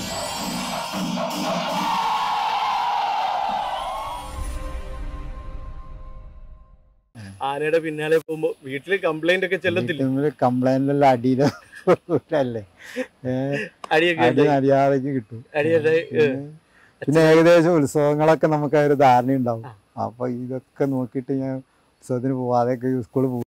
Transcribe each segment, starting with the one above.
ആനയുടെ പിന്നാലെ പോകുമ്പോ വീട്ടില് കംപ്ലൈന്റ് ഒക്കെ ചെല്ലത്തില്ല? കംപ്ലൈന്റ് അടിയിലല്ലേ അടിയാറേക്ക് കിട്ടും. പിന്നെ ഏകദേശം ഉത്സവങ്ങളൊക്കെ നമുക്ക് ഒരു ധാരണ ഉണ്ടാവും. അപ്പൊ ഇതൊക്കെ നോക്കിയിട്ട് ഞാൻ ഉത്സവത്തിന് പോവാതെയൊക്കെ സ്കൂളിൽ പോകും.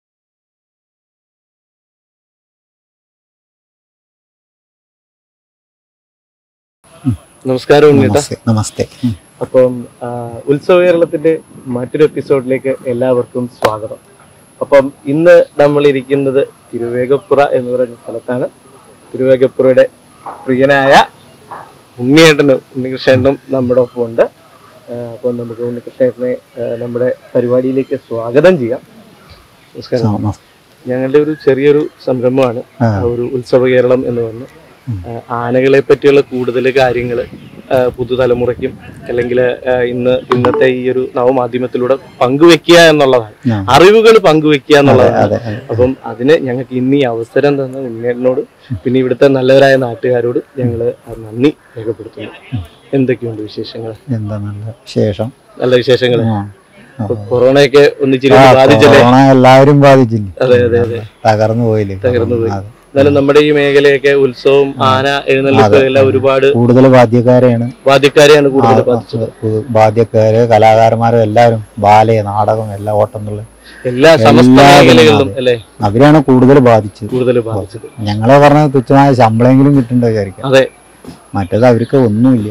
നമസ്കാരം. നമസ്തേ. അപ്പം ഉത്സവ കേരളത്തിന്റെ മറ്റൊരു എപ്പിസോഡിലേക്ക് എല്ലാവർക്കും സ്വാഗതം. അപ്പം ഇന്ന് നമ്മൾ ഇരിക്കുന്നത് തിരുവേഗപ്പുറ എന്ന് പറയുന്ന സ്ഥലത്താണ്. തിരുവേഗപ്പുറയുടെ പ്രിയനായ ഉണ്ണികൃഷ്ണനും നമ്മുടെ ഒപ്പം ഉണ്ട്. അപ്പം നമുക്ക് ഉണ്ണികൃഷ്ണനെ നമ്മുടെ പരിപാടിയിലേക്ക് സ്വാഗതം ചെയ്യാം. നമസ്കാരം. ഞങ്ങളുടെ ഒരു ചെറിയൊരു സംരംഭമാണ് ഒരു ഉത്സവ കേരളം എന്ന് പറഞ്ഞ് ആനകളെ പറ്റിയുള്ള കൂടുതൽ കാര്യങ്ങൾ പുതുതലമുറയ്ക്കും അല്ലെങ്കിൽ ഇന്നത്തെ ഈ ഒരു നവമാധ്യമത്തിലൂടെ പങ്കുവെക്കുക എന്നുള്ളതാണ്, അറിവുകൾ പങ്കുവെക്കുക എന്നുള്ളതാണ്. അപ്പം അതിന് ഞങ്ങൾക്ക് ഇന്ന് ഈ അവസരം തന്ന ഉണ്ണിയേട്ടനോട് പിന്നെ ഇവിടുത്തെ നല്ലവരായ നാട്ടുകാരോട് ഞങ്ങൾ നന്ദി രേഖപ്പെടുത്തുന്നു. എന്തൊക്കെയുണ്ട് വിശേഷങ്ങൾ? എന്താ നല്ല വിശേഷം? നല്ല വിശേഷങ്ങൾ. കൊറോണയൊക്കെ ഒന്നിച്ചിരി ബാധിച്ചല്ലേ? എല്ലാവരും ബാധിച്ചില്ലേ? അതെ അതെ അതെ, തകർന്നു പോയി. എന്നാലും നമ്മുടെ ഈ മേഖലയൊക്കെ ഉത്സവം, ആന എഴുന്നള്ളിപ്പ് എല്ലാം ഒരുപാട് കൂടുതൽ ബാധ്യക്കാരെയാണ് കൂടുതൽ ബാധിച്ചത്. ബാധ്യക്കാര്, കലാകാരന്മാരും എല്ലാവരും ബാലെ, നാടകം, എല്ലാം ഓട്ടംന്നുള്ള എല്ലാ സമസ്ത മേഖലകളിലും അല്ലേ അവരാണ് കൂടുതൽ ബാധിച്ചത്. ഞങ്ങളെ പറഞ്ഞ തുച്ഛമായ ശമ്പളമെങ്കിലും കിട്ടേണ്ട വിചാരിക്കാം. അതെ, മറ്റേത് അവർക്ക് ഒന്നുമില്ല.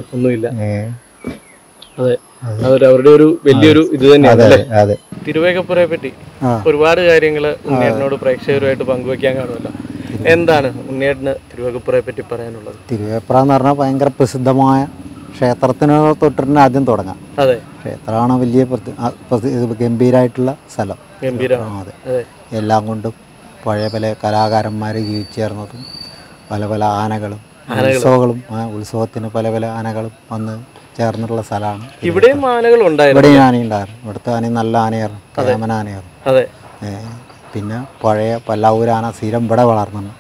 അതെ, അവരുടെ ഒരു വലിയൊരു ഇത് തന്നെയാണ്. തിരുവേഗപ്പുറയെ പറ്റി ഒരുപാട് കാര്യങ്ങൾ ഉണ്ണിയേട്ടനോട് പ്രേക്ഷകരുമായിട്ട് പങ്കുവെക്കാൻ കാണുമല്ലോ. എന്താണ് ഉണ്ണിയേട്ടന് തിരുവേഗപ്പുറയെ പറ്റി പറയാനുള്ളത്? തിരുവേഗപ്പുറ എന്ന് പറഞ്ഞാൽ ഭയങ്കര പ്രസിദ്ധമായ ക്ഷേത്രത്തിന് തൊട്ടിട്ട് ആദ്യം തുടങ്ങാം. അതെ, ക്ഷേത്രമാണ് വലിയ ഗംഭീരമായിട്ടുള്ള സ്ഥലം. അതെ, എല്ലാം കൊണ്ടും പഴയ പല കലാകാരന്മാർ ജീവിച്ചേർന്നതും പല പല ആനകളും ഉത്സവങ്ങളും ഉത്സവത്തിന് പല പല ആനകളും വന്ന് ചേർന്നിട്ടുള്ള സ്ഥലമാണ്. ഇവിടെയും ആനകളുണ്ടായിരുന്നു. ഇവിടെയും ആനയുണ്ടായിരുന്നു. ഇവിടുത്തെ ആന നല്ല ആനയായിരുന്നു, കേമന ആനയായിരുന്നു. പിന്നെ പഴയ പല്ലാവൂരാന സ്ഥിരം ഇവിടെ വളർന്നു.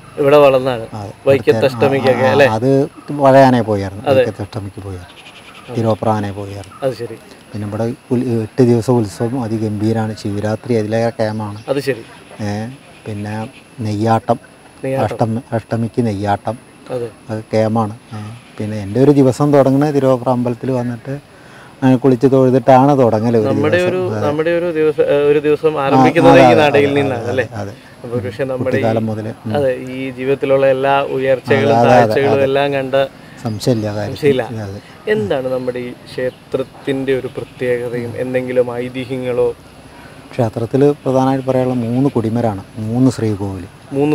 അത് പഴയ ആനയെ പോയായിരുന്നു, വൈക്കത്തഷ്ടമിക്ക് പോയായിരുന്നു, തിരുവപ്പുറ ആനയെ പോയായിരുന്നു. പിന്നെ ഇവിടെ 8 ദിവസം ഉത്സവം അതിഗംഭീരമാണ്. ശിവരാത്രി അതിലേറെ കേമാണ്. പിന്നെ നെയ്യാട്ടം, അഷ്ടമിക്ക് നെയ്യാട്ടം, അത് കേമാണ്. പിന്നെ എൻ്റെ ഒരു ദിവസം തുടങ്ങുന്നത് തിരുവപ്പുറ അമ്പലത്തിൽ വന്നിട്ട് കുളിച്ച് തൊഴുതിട്ടാണ് തുടങ്ങല്. ഒരു ദിവസം ആരംഭിക്കുന്നത് ഈ നടയിൽ നിന്നാണ് അല്ലേ? പക്ഷെ നമ്മുടെ ഈ ജീവിതത്തിലുള്ള എല്ലാ ഉയർച്ചകളും താഴ്ചകളും എല്ലാം കണ്ട സംശയമില്ല. എന്താണ് നമ്മുടെ ഈ ക്ഷേത്രത്തിന്റെ ഒരു പ്രത്യേകതയും എന്തെങ്കിലും ഐതിഹ്യങ്ങളോ? ക്ഷേത്രത്തിൽ പ്രധാനമായിട്ട് പറയാനുള്ള 3 കൊടിമരാണ്, 3 ശ്രീകോവിൽ.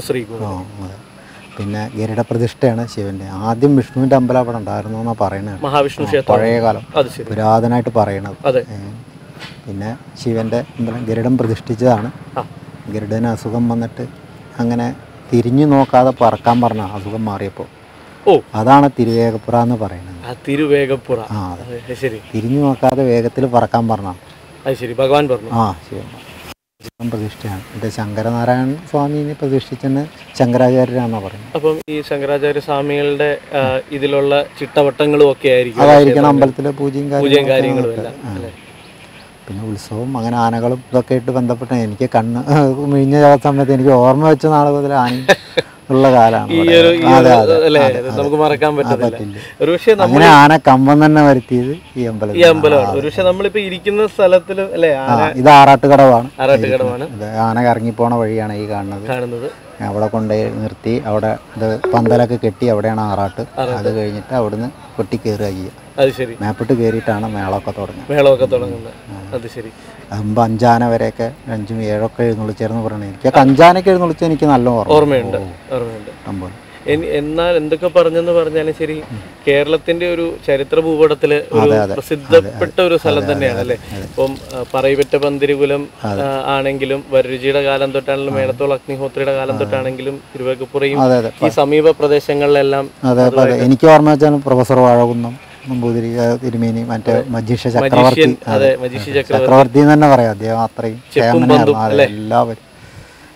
പിന്നെ ഗരുഡ പ്രതിഷ്ഠയാണ് ശിവന്റെ. ആദ്യം വിഷ്ണുവിന്റെ അമ്പലം അവിടെ ഉണ്ടായിരുന്നു എന്നാണ് പറയുന്നത്, മഹാവിഷ്ണു ക്ഷേത്രം, പഴയ കാലം പുരാതനമായിട്ട് പറയണത്. പിന്നെ ശിവന്റെ അമ്പലം ഗരുഡൻ പ്രതിഷ്ഠിച്ചതാണ്. ഗരുഡന് അസുഖം വന്നിട്ട് അങ്ങനെ തിരിഞ്ഞു നോക്കാതെ പറക്കാൻ പറഞ്ഞ അസുഖം മാറിയപ്പോൾ അതാണ് തിരുവേഗപ്പുറ എന്ന് പറയുന്നത്. തിരുവേഗപ്പുറ, തിരിഞ്ഞു നോക്കാതെ വേഗത്തിൽ പറക്കാൻ പറഞ്ഞ ഭഗവാൻ പറഞ്ഞു. ശിവൻ പ്രതിഷ്ഠയാണ്. ഇത് ശങ്കരനാരായണ സ്വാമിനെ പ്രതിഷ്ഠിച്ചെന്ന് ശങ്കരാചാര്യരാണെന്നാണ് പറയുന്നത്. അപ്പം ഈ ശങ്കരാചാര്യ സ്വാമികളുടെ ഇതിലുള്ള ചിട്ടവട്ടങ്ങളും ഒക്കെ അതായിരിക്കണം അമ്പലത്തിലെ പൂജയും കാര്യങ്ങളും എല്ലാം. പിന്നെ ഉത്സവം അങ്ങനെ ആനകളും ഇതൊക്കെ ആയിട്ട് ബന്ധപ്പെട്ട എനിക്ക് കണ്ണ് മിഴിഞ്ഞ സമയത്ത് എനിക്ക് ഓർമ്മ വെച്ച നാളെ മുതൽ ആന ഉള്ള കാലമാണ്. നമുക്ക് മറക്കാൻ പറ്റില്ല. അങ്ങനെ ആന കമ്പം തന്നെ വരുത്തിയത് ഈ അമ്പലമാണ്. ഒരുപക്ഷെ നമ്മളിപ്പോ ഇരിക്കുന്ന സ്ഥലത്തില് അല്ലെ, ഇത് ആറാട്ടുകടവാണ്. ആന ഇറങ്ങിപ്പോണ വഴിയാണ് ഈ കാണുന്നത്. അവിടെ കൊണ്ടുപോയി നിർത്തി അവിടെ ഇത് പന്തലൊക്കെ കെട്ടി അവിടെയാണ് ആറാട്ട്. അത് കഴിഞ്ഞിട്ട് അവിടുന്ന് കൊട്ടി കയറുക ചെയ്യുക. മേപ്പിട്ട് കയറിയിട്ടാണ് മേളമൊക്കെ തുടങ്ങുന്നത്. അമ്പ് 5 ആന വരെയൊക്കെ 5ഉം 7ഒക്കെ എഴുന്നള്ളിച്ചേർന്ന് പറയണേ. എനിക്കൊക്കെ 5 ആനയൊക്കെ എഴുന്നള്ളിച്ച എനിക്ക് നല്ല ഓർമ്മയുണ്ട്. എന്നാൽ എന്തൊക്കെ പറഞ്ഞെന്ന് പറഞ്ഞാലും ശരി, കേരളത്തിന്റെ ഒരു ചരിത്ര ഭൂപടത്തില് ഒരു പ്രസിദ്ധപ്പെട്ട ഒരു സ്ഥലം തന്നെയാണ് അല്ലെ. ഇപ്പം പറയിപെറ്റ പന്തിരുകുലം ആണെങ്കിലും വരരുചിയുടെ കാലം തൊട്ടാണെങ്കിലും മേടത്തോൾ അഗ്നിഹോത്രിയുടെ കാലം തൊട്ടാണെങ്കിലും തിരുവേഗപ്പുറയും ഈ സമീപ പ്രദേശങ്ങളിലെല്ലാം എനിക്ക് ഓർമ്മ വെച്ചാൽ പ്രൊഫസർ വാഴകുന്നം നമ്പൂതിരി തിരുമേനി, മറ്റേ മജീഷ ചക്രവർത്തി എന്ന് തന്നെ പറയാം. അദ്ദേഹം അത്രയും എല്ലാവരും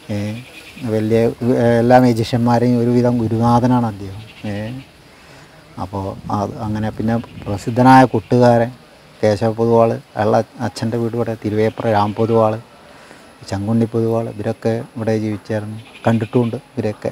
വലിയ എല്ലാ മജീഷ്യന്മാരെയും ഒരുവിധം ഗുരുനാഥനാണ് അദ്ദേഹം. അപ്പോൾ അത് അങ്ങനെ പിന്നെ പ്രസിദ്ധനായ കൊട്ടുകാരൻ കേശവ പൊതുവാൾ, അയാളുടെ അച്ഛൻ്റെ വീട് ഇവിടെ തിരുവേപ്ര രാം പൊതുവാൾ, ചങ്കുണ്ണി പൊതുവാൾ, ഇവരൊക്കെ ഇവിടെ ജീവിച്ചായിരുന്നു. കണ്ടിട്ടുമുണ്ട് ഇവരൊക്കെ.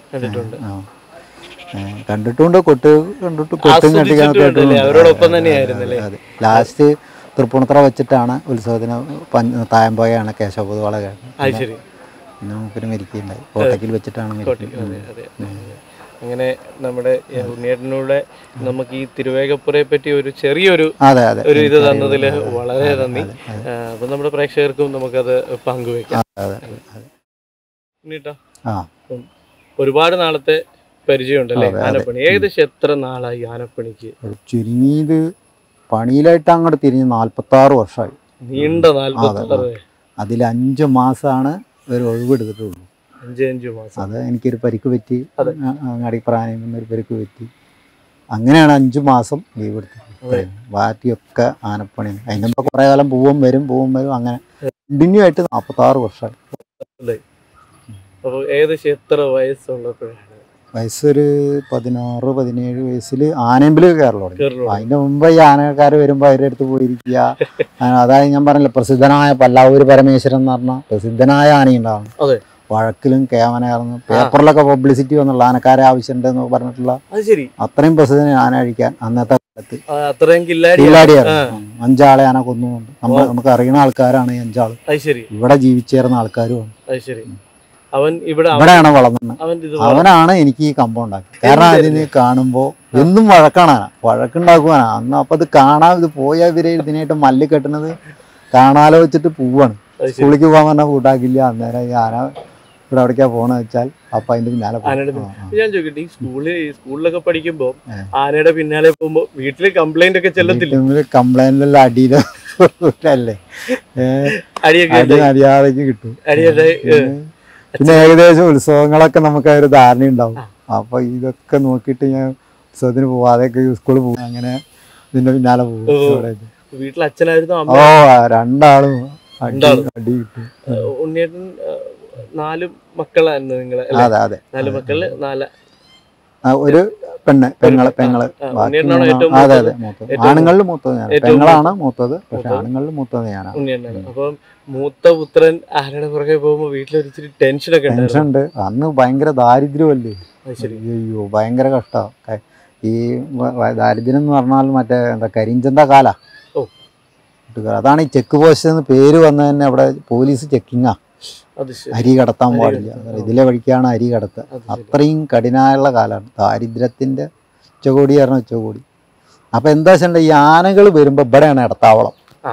കണ്ടിട്ടുണ്ട്, കൊട്ടും കെട്ടിക്കാൻ. അതെ, ലാസ്റ്റ് തൃപ്പൂണിത്തുറ വെച്ചിട്ടാണ് ഉത്സവത്തിന് തായമ്പോയാണ് കേശവ പൊതുവാള കേട്ടത്. പിന്നെ മൂപ്പര് മരിക്കുകയുണ്ടായി, കോട്ടയ്ക്കിൽ വെച്ചിട്ടാണ് മരിക്കുന്നത്. അങ്ങനെ നമ്മുടെ ഉണ്ണിയേട്ടനൂടെ നമുക്ക് ഈ തിരുവേഗപ്പുറയെ പറ്റി ഒരു ചെറിയൊരു ഒരു ഇത് തന്നതിൽ വളരെ നന്ദി. അപ്പൊ നമ്മുടെ പ്രേക്ഷകർക്കും നമുക്കത് പങ്കുവെക്കാം. ഉണ്ണിയേട്ടാ, ഒരുപാട് നാളത്തെ പരിചയമുണ്ടല്ലേ ആനപ്പണി? ഏകദേശം എത്ര നാളായി ആനപ്പണിക്ക്? ചുരുങ്ങിയത് പണിയിലായിട്ട് അങ്ങോട്ട് തിരിഞ്ഞ് 46 വർഷമായി. നീണ്ട 46. അതിൽ 5 മാസമാണ് ഒരു ഒഴിവെടുത്തിട്ടുള്ളൂ. 5 മാസം. അത് എനിക്കൊരു പരിക്ക് പറ്റി, അങ്ങാടിപ്രായം ഒരു പരിക്ക് പറ്റി. അങ്ങനെയാണ് 5 മാസം ലീവ് എടുത്തത്. ബാക്കിയൊക്കെ ആനപ്പണി. അതിൻ്റെ മുമ്പ് കുറേ കാലം പോവും വരും അങ്ങനെ കണ്ടിന്യൂ ആയിട്ട് 46 വർഷമായി. അപ്പോൾ ഏകദേശം എത്ര വയസ്സുള്ളപ്പോഴാണ്? വയസ്സൊരു 16-17 വയസ്സിൽ ആനമ്പിൽ കയറലോ. അതിൻ്റെ മുമ്പ് ഈ ആനക്കാർ വരുമ്പോൾ അവരുടെ അടുത്ത് പോയിരിക്കുക. അതായത് ഞാൻ പറഞ്ഞില്ല, പ്രസിദ്ധനായ പല്ലാവൂർ പരമേശ്വരൻ എന്ന് പറഞ്ഞാൽ പ്രസിദ്ധനായ ആനയുണ്ടാവും. വഴക്കിലും കേവനായിരുന്നു. പേപ്പറിലൊക്കെ പബ്ലിസിറ്റി വന്നുള്ള ആനക്കാരെ ആവശ്യമുണ്ടെന്ന് പറഞ്ഞിട്ടുള്ള അത്രയും പ്രസിദ്ധന ആന അഴിക്കാൻ അന്നത്തെ കാലത്ത് കില്ലാടിയായിരുന്നു. 5 ആളെ ആന കൊന്നുകൊണ്ട് നമുക്ക് അറിയുന്ന ആൾക്കാരാണ് ഈ 5 ആള്. ഇവിടെ ജീവിച്ചേർന്ന ആൾക്കാരുമാണ്. ഇവിടെയാണ് വളർന്നത്. അവനാണ് എനിക്ക് ഈ കമ്പം ഉണ്ടാക്കി. കാരണം അതിന് കാണുമ്പോ എന്നും വഴക്കുണ്ടാക്കുവാനാ അന്ന്. അപ്പൊ ഇത് കാണാൻ ഇത് പോയാ ഇവരെ ഇതിനായിട്ട് മല്ല് കെട്ടുന്നത് കാണാലോ വെച്ചിട്ട് പോവാണ്. സ്കൂളിലേക്ക് പോകാൻ പറഞ്ഞാൽ കൂട്ടാക്കില്ല. അന്നേരം ഈ ആന ഇവിടെ എവിടേക്കാ പോണെന്ന് വെച്ചാൽ അപ്പൊ അതിന്റെ പിന്നാലെ. ഞാൻ ചോദിക്കട്ടെ, ഈ സ്കൂളിലൊക്കെ പഠിക്കുമ്പോ ആനയുടെ പിന്നാലെ പോകുമ്പോ വീട്ടില് കംപ്ലൈന്റ് ഒക്കെ ചെല്ലത്തില്ല? കംപ്ലൈന്റിലുള്ള അടിയിലല്ലേ അടിയാറേക്ക് കിട്ടും. പിന്നെ ഏകദേശം ഉത്സവങ്ങളൊക്കെ നമുക്ക് ഒരു ധാരണയുണ്ടാവും. അപ്പൊ ഇതൊക്കെ നോക്കിയിട്ട് ഞാൻ ഉത്സവത്തിന് പോവാതെയൊക്കെ സ്കൂളിൽ പോകും. അങ്ങനെ ഇതിന്റെ പിന്നാലെ പോകും. വീട്ടിൽ അച്ഛനായിരുന്നു? രണ്ടാളും അടി കിട്ടും. ഉണ്ണിയേട്ടൻ 4 മക്കളായിരുന്നു നിങ്ങള്? അതെ അതെ, 4 മക്കള്. ഒരു പെങ്ങള്. അതെ അതെ, ആണുങ്ങളിൽ മൂത്തത് ഞാൻ. പെങ്ങളാണ് മൂത്തത്, പക്ഷെ ആണുങ്ങളിൽ മൂത്തത് ഞാനാണ്. അപ്പം മൂത്ത പുത്രൻ ആനയുടെ പുറകെ പോകുമ്പോ വീട്ടിലൊരിച്ചിരി ടെൻഷനൊക്കെ ഉണ്ട്. അന്ന് ഭയങ്കര ദാരിദ്ര്യമല്ലേ. അയ്യോ, ഭയങ്കര കഷ്ടമാണ്. ഈ ദാരിദ്ര്യം എന്ന് പറഞ്ഞാൽ മറ്റേ എന്താ കരിഞ്ചന്ത കാല. അതാണ് ഈ ചെക്ക് പോസ്റ്റ് എന്ന് പേര് വന്നത് തന്നെ. അവിടെ പോലീസ് ചെക്കിങ്ങാ. അരി കടത്താൻ പാടില്ല. ഇതിലെ വഴിക്കാണ് അരി കടത്തുക. അത്രയും കഠിനമായുള്ള കാലമാണ്. ദാരിദ്ര്യത്തിന്റെ ഉച്ചകോടിയായിരുന്നു ഉച്ചകോടി. അപ്പൊ എന്താ വെച്ചിട്ടുണ്ടെങ്കിൽ ഈ ആനകൾ വരുമ്പോ ഇവിടെയാണ് ഇടത്താവളം.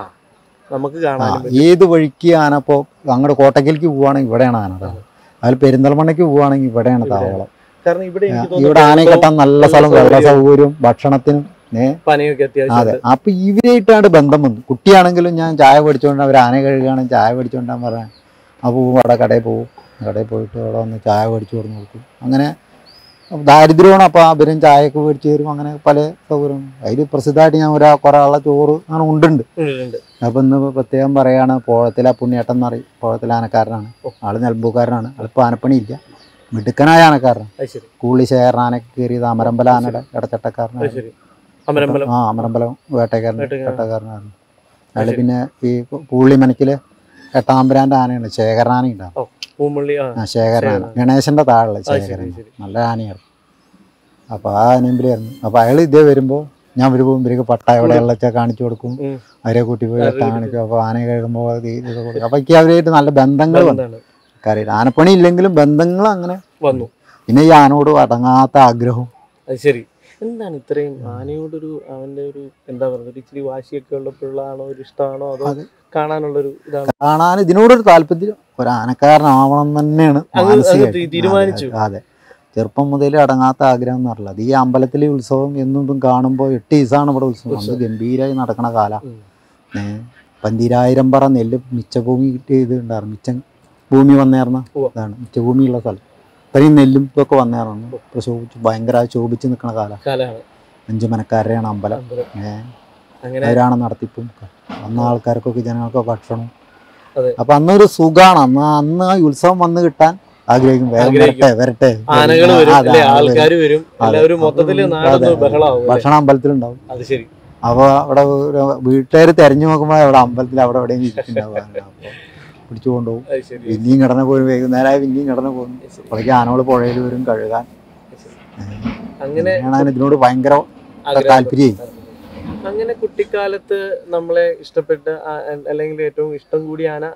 ഏത് വഴിക്ക് ആന ഇപ്പോ അങ്ങോട്ട് കോട്ടയ്ക്കലേക്ക് പോവുകയാണെങ്കിൽ ഇവിടെയാണ് ആന. അതിൽ പെരിന്തൽമണ്ണയ്ക്ക് പോവുകയാണെങ്കിൽ ഇവിടെയാണ് താവളം. ഇവിടെ ആന കെട്ടാൻ നല്ല സ്ഥലം, വെള്ള സൗകര്യവും ഭക്ഷണത്തിനും. അതെ, അപ്പൊ ഇവരായിട്ടാണ് ബന്ധം വന്നു. കുട്ടിയാണെങ്കിലും ഞാൻ ചായ പഠിച്ചുകൊണ്ട് അവർ ആന കഴുകുകയാണെങ്കിൽ ചായ പഠിച്ചുകൊണ്ടാൻ പറയാൻ അപ്പോൾ അവിടെ കടയിൽ പോയിട്ട് അവിടെ വന്ന് ചായ മേടിച്ചു കൊടുന്ന് കൊടുക്കും. അങ്ങനെ ദാരിദ്ര്യമാണ്. അപ്പോൾ അവരും ചായയൊക്കെ മേടിച്ച് തരും. അങ്ങനെ പല സൗകര്യമാണ്. അതിൽ പ്രസിദ്ധമായിട്ട് ഞാൻ കുറേ ആളെ ചോറ് അങ്ങനെ ഉണ്ട്. അപ്പം ഇന്ന് പ്രത്യേകം പറയുകയാണ്, പോഴത്തിലെ പുണ്യേട്ടൻ എന്ന് പറയും. പോഴത്തിലെ ആനക്കാരനാണ് ആള്. നിലമ്പൂക്കാരനാണ്. ആളിപ്പോൾ ആനപ്പണിയില്ല, മിടുക്കനായ ആനക്കാരനാണ്. കൂളി ശേഖരണ ആനയൊക്കെ കയറിയത് അമരമ്പല ആനയുടെ ഇടച്ചട്ടക്കാരനാണ്. അമരമ്പലം വേട്ടക്കാരനാണ് അയാൾ. പിന്നെ ഈ പൂള്ളിമനക്കില് എട്ടാമ്പരാന്റെ ആനയാണ്, ശേഖരനാന ഉണ്ടാവും. ശേഖരനാന ഗണേശന്റെ താഴെ ശേഖരൻ, നല്ല ആനയാണ്. അപ്പൊ ആ ആനമ്പിലായിരുന്നു. അപ്പൊ അയാൾ ഇതേ വരുമ്പോ ഞാൻ വരുമ്പോൾ ഇവർക്ക് പട്ട എവിടെയുള്ള വെച്ചാൽ കാണിച്ചു കൊടുക്കും. അവരെ കൂട്ടി പോയി വെട്ട കാണിക്കും. അപ്പൊ ആന കഴിയുമ്പോൾ അപ്പൊ എനിക്ക് അവരായിട്ട് നല്ല ബന്ധങ്ങൾ വന്നു. കാര്യം ആനപ്പണി ഇല്ലെങ്കിലും ബന്ധങ്ങൾ അങ്ങനെ വന്നു. പിന്നെ ഈ ആനയോട് അടങ്ങാത്ത ആഗ്രഹം. ശരി, എന്താണ് ഇത്രയും ആനയോടൊരു അവന്റെ ഒരു എന്താ പറയുക, ഇച്ചിരി വാശിയൊക്കെ ഉള്ളപ്പോഴാണോ ഒരു ഇഷ്ടമാണോ അതോ കാണാനുള്ളൊരു ഇതാണ്? കാണാൻ ഇതിനോടൊരു താല്പര്യം. ഒരു ആനക്കാരനാവണം തന്നെയാണ് തീരുമാനിച്ചു. അതെ, ചെറുപ്പം മുതൽ അടങ്ങാത്ത ആഗ്രഹം എന്ന് പറഞ്ഞത്. ഈ അമ്പലത്തിലെ ഉത്സവം എന്നും കാണുമ്പോൾ 8 ദിവസമാണ് ഇവിടെ ഉത്സവം. അത് ഗംഭീരമായി നടക്കണ കാലം. 12,000 പറ നെല്ല് മിച്ചഭൂമി ഇത് ഉണ്ടായിരുന്നു. മിച്ചം ഭൂമി വന്നേർന്ന ഇതാണ് മിച്ചഭൂമിയുള്ള സ്ഥലം. ഇത്രയും നെല്ലും ഇതൊക്കെ വന്നേർന്നു. ശോഭിച്ച് ഭയങ്കരമായി ശോഭിച്ച് നിൽക്കുന്ന കാലമാണ്. 5 മനക്കാരുടെയാണ് അമ്പലം. അവരാണ് നടത്തിപ്പും. അന്ന് ആൾക്കാർക്കൊക്കെ ജനങ്ങൾക്കൊക്കെ ഭക്ഷണം. അപ്പൊ അന്നൊരു സുഖമാണ്. അന്ന് ആ ഉത്സവം വന്ന് കിട്ടാൻ ആഗ്രഹിക്കും വരട്ടെ വരട്ടെ, ആനകൾ വരും, ആൾക്കാർ വരും, എല്ലാവരും മൊത്തത്തില് നാടൊന്ന് ബഹളാവും. ഭക്ഷണം അമ്പലത്തിലുണ്ടാവും. അത് ശരി. അപ്പൊ അവിടെ വീട്ടുകാർ തെരഞ്ഞു നോക്കുമ്പോ അവിടെ അമ്പലത്തിൽ അവിടെ എവിടെയും ഇരിക്കുന്നുണ്ടാവും. അപ്പൊ പിടിച്ചു കൊണ്ടുപോകും. പിന്നെയും കടന്നു പോരും, വൈകുന്നേരമായി പിന്നെയും കടന്നു പോകും. അപ്പോഴേക്കും ആനകൾ പുഴയിൽ വരും കഴുകാൻ. അങ്ങനെയാണ് ഇതിനോട് ഭയങ്കര താല്പര്യം. അങ്ങനെ കുട്ടിക്കാലത്ത് നമ്മളെ ഇഷ്ടപ്പെട്ട അല്ലെങ്കിൽ ഏറ്റവും ഇഷ്ടം കൂടിയ ആന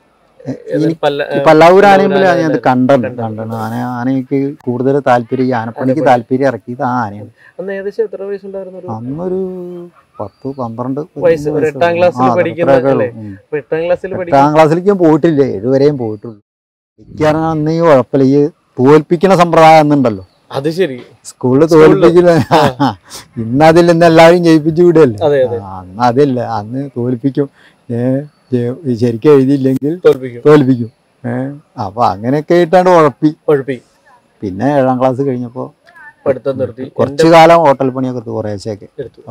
പല്ലാവൂർ ആനയുമ്പോൾ ഞാൻ കണ്ടാണ്. ആനയ്ക്ക് കൂടുതൽ താല്പര്യം, ആനപ്പണിക്ക് താല്പര്യം ഇറക്കിയത് ആ ആനയാണ്. അന്ന് ഏകദേശം എത്ര വയസ്സുണ്ടായിരുന്നു? അന്നൊരു 10-12 വയസ്സ്. 8ാം ക്ലാസ്സിൽ പഠിക്കുന്ന. 8ാം ക്ലാസ്സിലേക്ക് ഞാൻ പോയിട്ടില്ല, 7 വരെയും പോയിട്ടുള്ളൂ. എനിക്കാണ് അന്ന് ഈ കുഴപ്പമില്ല, ഈ തോൽപ്പിക്കണ സമ്പ്രദായം എന്നുണ്ടല്ലോ. അത് ശരി. സ്കൂളിൽ തോൽപ്പിക്കില്ല. ഇന്നതിൽ നിന്ന് എല്ലാവരും ജയിപ്പിച്ചു വിടുകയല്ലേ. അന്ന് അതില്ല, അന്ന് തോൽപ്പിക്കും. ശരിക്കും എഴുതിയില്ലെങ്കിൽ തോൽപ്പിക്കും. അപ്പൊ അങ്ങനെയൊക്കെ ആയിട്ടാണ് ഉഴപ്പി. പിന്നെ 7ാം ക്ലാസ് കഴിഞ്ഞപ്പോ പഠിത്തം നിർത്തി. കുറച്ചു കാലം ഹോട്ടൽ പണിയൊക്കെ കുറേശ്ശൊക്കെ.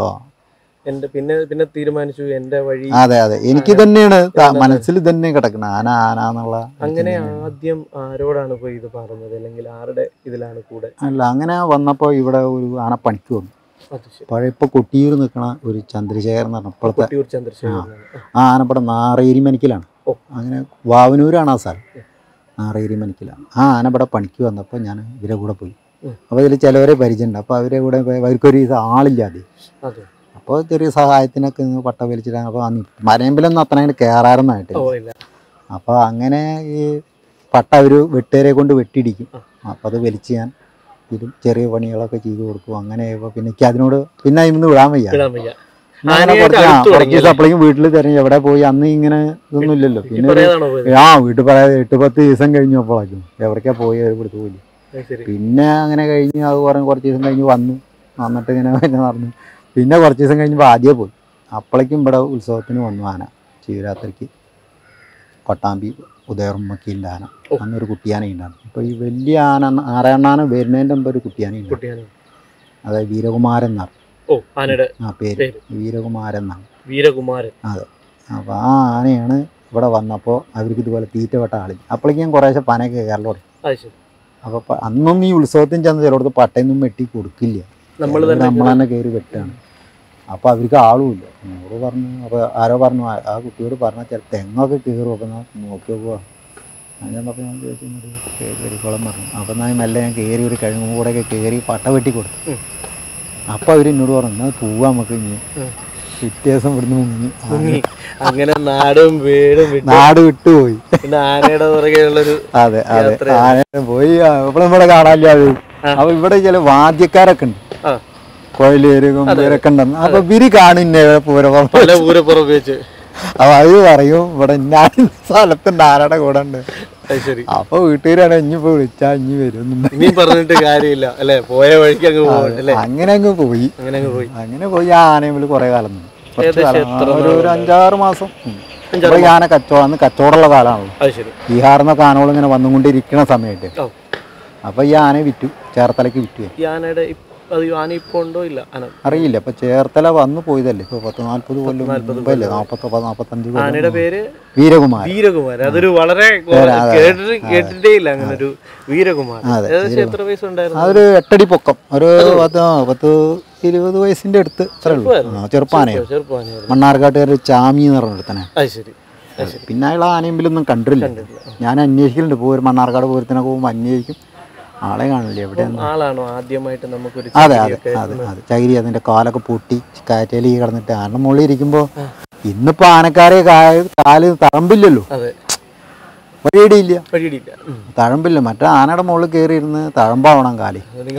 പിന്നെ തീരുമാനിച്ചു എന്റെ വഴി. അതെ, എനിക്ക് തന്നെയാണ് മനസ്സിൽ തന്നെ കിടക്കണം ആന എന്നുള്ള. അങ്ങനെ ആദ്യം ആരോടാണ് പോയി ഇത് പറഞ്ഞത്, അല്ലെങ്കിൽ ആരുടെ ഇതിലാണ് കൂടെ? അല്ല, അങ്ങനെ വന്നപ്പോ ഇവിടെ ഒരു ആന പണിക്ക് വന്നു. പഴയ ഇപ്പൊ കൊട്ടിയൂർ നിൽക്കണ ഒരു ചന്ദ്രശേഖരൻ എന്ന് പറഞ്ഞ ഇപ്പോഴത്തെ ആ ആനപ്പട നാറേരി മനക്കിലാണ്. അങ്ങനെ വാവനൂരാണ് ആ സ്ഥലം, നാറേരി മനക്കിലാണ്. ആ ആനപ്പട പണിക്ക് വന്നപ്പോൾ ഞാൻ ഇവരെ കൂടെ പോയി. അപ്പോൾ ഇതിൽ ചിലവരെ പരിചയമുണ്ട്. അപ്പോൾ അവരെ കൂടെ അവർക്കൊരു ആളില്ലാതെ, അപ്പോൾ ചെറിയ സഹായത്തിനൊക്കെ പട്ട വലിച്ചിട്ടാണ്. അപ്പോൾ മരയമ്പിലൊന്നും അത്ര അങ്ങനെ കയറാറൊന്നായിട്ട്. അപ്പോൾ അങ്ങനെ ഈ പട്ട ഒരു വെട്ടേരെ കൊണ്ട് വെട്ടിയിടിക്കും. അപ്പോൾ അത് വലിച്ച് ഞാൻ ഇതും ചെറിയ പണികളൊക്കെ ചെയ്തു കൊടുക്കും. അങ്ങനെ പിന്നെ എനിക്ക് അതിനോട് പിന്നെ ഇന്ന് വിടാൻ വയ്യ. അങ്ങനെ കുറച്ച് അപ്പോഴേക്കും വീട്ടിൽ തിരഞ്ഞു എവിടെ പോയി. അന്ന് ഇങ്ങനെ ഇതൊന്നും ഇല്ലല്ലോ. പിന്നെ വീട്ടിൽ പറയാതെ 8-10 ദിവസം കഴിഞ്ഞപ്പോഴാക്കും എവിടേക്കാ പോയി പിടിച്ചു പോയി. പിന്നെ അങ്ങനെ കഴിഞ്ഞ് അത് പറഞ്ഞ് കുറച്ച് ദിവസം കഴിഞ്ഞ് വന്നിട്ട് ഇങ്ങനെ പിന്നെ നടന്നു. പിന്നെ കുറച്ച് ദിവസം കഴിഞ്ഞപ്പോൾ ആദ്യം പോയി. അപ്പോഴേക്കും ഇവിടെ ഉത്സവത്തിന് വന്നു ആന. ശിവരാത്രിക്ക് പട്ടാമ്പി ഉദയർമ്മക്കിൻ്റെ ആന. അന്നൊരു കുട്ടിയാന ഉണ്ടായിരുന്നു. ഇപ്പോൾ ഈ വലിയ ആന 6 ആന വരുന്നതിൻ്റെ മുമ്പ് ഒരു കുട്ടിയാന ഉണ്ട്. അതായത് വീരകുമാരൻ എന്നാണ് ആ പേര്. വീരകുമാരൻ എന്നാണ്. അതെ. അപ്പോൾ ആ ആനയാണ് ഇവിടെ വന്നപ്പോൾ അവർക്ക് ഇതുപോലെ തീറ്റ വെട്ട ആളില്ല. അപ്പോഴേക്കും ഞാൻ കുറേശ്ശെ പനയൊക്കെ കയറൽ തുടങ്ങി. അപ്പോൾ അന്നൊന്നും ഈ ഉത്സവത്തിന് ചെന്ന് ചിലടത്ത് പട്ടയൊന്നും വെട്ടി കൊടുക്കില്ല, നമ്മൾ തന്നെ കയറി വെട്ടാണ്. അപ്പോൾ അവർക്ക് ആളുമില്ല. എന്നോട് പറഞ്ഞു, അപ്പോൾ ആരോ പറഞ്ഞു, ആ കുട്ടിയോട് പറഞ്ഞാൽ ചില തെങ്ങൊക്കെ കയറും. അപ്പോൾ ഞാൻ നോക്കി നോക്കുക. ഞാൻ അപ്പോൾ ഞാൻ കയറിക്കോളം പറഞ്ഞു. അപ്പോൾ ഞാൻ മെല്ലെ ഞാൻ കയറി ഒരു കിഴങ്ങും കൂടെയൊക്കെ കയറി പട്ട വെട്ടി കൊടുത്തു. അപ്പോൾ അവർ എന്നോട് പറഞ്ഞു, എന്നാൽ പോവാം നമുക്ക് ഇനി. പിറ്റേ ദിവസം ഇവിടുന്ന് മുങ്ങി. അങ്ങനെ നാട് വിട്ടുപോയി. ആനയുടെ പുറകെയുള്ളൊരു അതെ ആന പോയി. അപ്പോൾ നമ്മുടെ കാണാനില്ല അത്. അപ്പോൾ ഇവിടെ ചില വാദ്യക്കാരൊക്കെ ഉണ്ട്, കോയിലേര് കൊമ്പേരൊക്കെ ഉണ്ടെന്ന്. അപ്പൊ ഇവര് കാണുന്നേ പൂരപ്പുറം. അപ്പൊ അവര് പറയും ഇവിടെ ഞാൻ സ്ഥലത്തുണ്ട് ആനയുടെ കൂടെ ഉണ്ട്. അപ്പൊ വീട്ടുകാരാണ് ഇനിയിപ്പോ വിളിച്ചാ ഇനി വരും പറഞ്ഞിട്ട് കാര്യമില്ല അല്ലെ. പോയ വഴിക്ക് അങ്ങനെ അങ്ങ് പോയി. അങ്ങനെ പോയി ആ ആനയിൽ കുറെ കാലം, ഒരു 5-6 മാസം. ഈ ആന കച്ചവടം, കച്ചവടമുള്ള കാലമാണല്ലോ. ബീഹാറിന്നൊക്കെ ആനകൾ ഇങ്ങനെ വന്നുകൊണ്ടിരിക്കുന്ന സമയത്ത്. അപ്പൊ ഈ ആന വിറ്റു, ചേർത്തലക്ക് വിറ്റു. അറിയില്ല. ഇപ്പൊ ചേർത്തല വന്നു പോയതല്ലേ, ഇപ്പൊ 40 കൊല്ലം മുമ്പല്ലേ, 40-45 കൊല്ലം. വീരകുമാർ. അതൊരു വളരെ കേട്ടിട്ടേ ഇല്ല അങ്ങനെ ഒരു വീരകുമാർ. അതൊരു 8 അടി പൊക്കം, ഒരു 10-20 വയസ്സിന്റെ അടുത്ത്. ചെറുപ്പാനയാണ്. മണ്ണാർക്കാട്ടുകാരുടെ ചാമി എന്ന് പറഞ്ഞെടുത്തനെ. പിന്നെ അയാൾ ആനയമ്പിലൊന്നും കണ്ടില്ല. ഞാൻ അന്വേഷിക്കലുണ്ട്. പോയി മണ്ണാർക്കാട് പൂരത്തിനൊക്കെ പോകുമ്പോൾ അന്വേഷിക്കും, ആളെ കാണില്ല. എവിടെയാണ് ആളാണോ ആദ്യമായിട്ട് നമുക്കൊരു? അതെ. ചകിരി അതിന്റെ കാലൊക്കെ പൊട്ടി കാറ്റേലി കിടന്നിട്ട് ആനയുടെ മുകളിൽ ഇരിക്കുമ്പോ. ഇന്നിപ്പോ ആനക്കാരെ കാല് തഴമ്പില്ലല്ലോ, വഴിയിടിയില്ല, തഴമ്പില്ല. മറ്റേ ആനയുടെ മുകളിൽ കയറി ഇരുന്ന് തഴമ്പാവണം കാല്.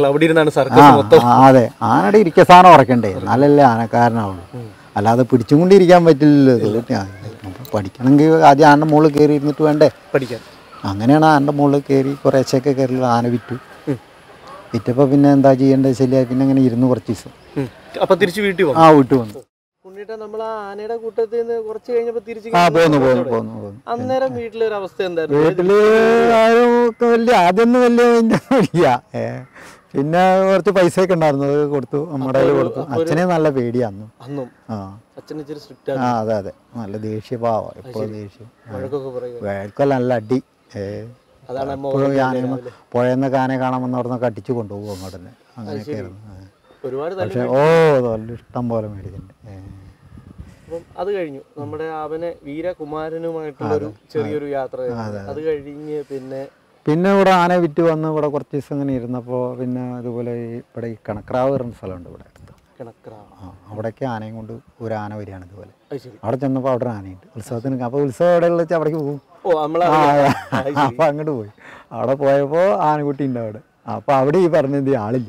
അതെ, ആനയുടെ ഇരിക്ക സാധനം ഉറക്കണ്ടേ, എന്നാലല്ലേ ആനക്കാരനാവുള്ളൂ. അല്ലാതെ പിടിച്ചും കൊണ്ടിരിക്കാൻ പറ്റില്ലല്ലോ. പഠിക്കണമെങ്കിൽ ആദ്യം ആനയുടെ മുകളിൽ കയറി ഇരുന്നിട്ട് വേണ്ടേ പഠിക്കാൻ. അങ്ങനെയാണ് ആനയുടെ മുകളിൽ കയറി കുറേശ്ശൊക്കെ കയറി ആന വിറ്റു. വിറ്റപ്പോൾ പിന്നെ എന്താ ചെയ്യേണ്ടത് ശരിയായി. പിന്നെ അങ്ങനെ ഇരുന്ന് കുറച്ച് ദിവസം. വീട്ടിൽ വന്നു. നമ്മൾ ആനയുടെ കൂട്ടത്തിൽ നിന്ന് കുറച്ച് കഴിഞ്ഞപ്പോൾ തിരിച്ചു പോന്നു. അന്നേരം വീട്ടിലൊരു അവസ്ഥ എന്തായിരുന്നു? വീട്ടില് ആദ്യമൊന്നും വലിയ പിന്നെ കുറച്ച് പൈസ ഒക്കെ ഉണ്ടായിരുന്നു, അത് കൊടുത്തു, നമ്മുടെ കൊടുത്തു. അച്ഛനെ നല്ല പേടിയാന്നു. അതെ, നല്ല ദേഷ്യഭാവം. എപ്പോഴും ദേഷ്യം, വഴക്കല്ല, നല്ല അടി. എപ്പോഴും ആനയും പുഴയെന്നൊക്കെ ആനയെ കാണാമെന്ന് പറഞ്ഞൊക്കെ അടിച്ചു കൊണ്ടുപോകും അങ്ങോട്ട് തന്നെ. അങ്ങനെയൊക്കെ ആയിരുന്നു. പക്ഷേ നല്ല ഇഷ്ടം പോലെ മേടിച്ചിട്ടുണ്ട്. അത് കഴിഞ്ഞു നമ്മുടെ അവനെ വീരകുമാരനുമായിട്ടുള്ള ഒരു ചെറിയൊരു യാത്ര. അത് കഴിഞ്ഞ് പിന്നെ ഇവിടെ ആന വിറ്റ് വന്ന് ഇവിടെ കുറച്ച് ദിവസം ഇങ്ങനെ ഇരുന്നപ്പോൾ പിന്നെ അതുപോലെ ഇവിടെ ഈ കണക്രാവ് പറയുന്ന സ്ഥലമുണ്ട് ഇവിടെ അടുത്ത്. അവിടേക്ക് ആനയും കൊണ്ട് ഒരു ആന വരികയാണ് ഇതുപോലെ. അവിടെ ചെന്നപ്പോൾ അവിടെ ആനയുണ്ട് ഉത്സവത്തിന്. അപ്പോൾ ഉത്സവം എവിടെയുള്ള വെച്ചാൽ അവിടേക്ക് പോകും. അപ്പോൾ അങ്ങോട്ട് പോയി. അവിടെ പോയപ്പോൾ ആനക്കുട്ടി ഉണ്ട് അവിടെ. അപ്പോൾ അവിടെ ഈ പറഞ്ഞത് ആളില്ല.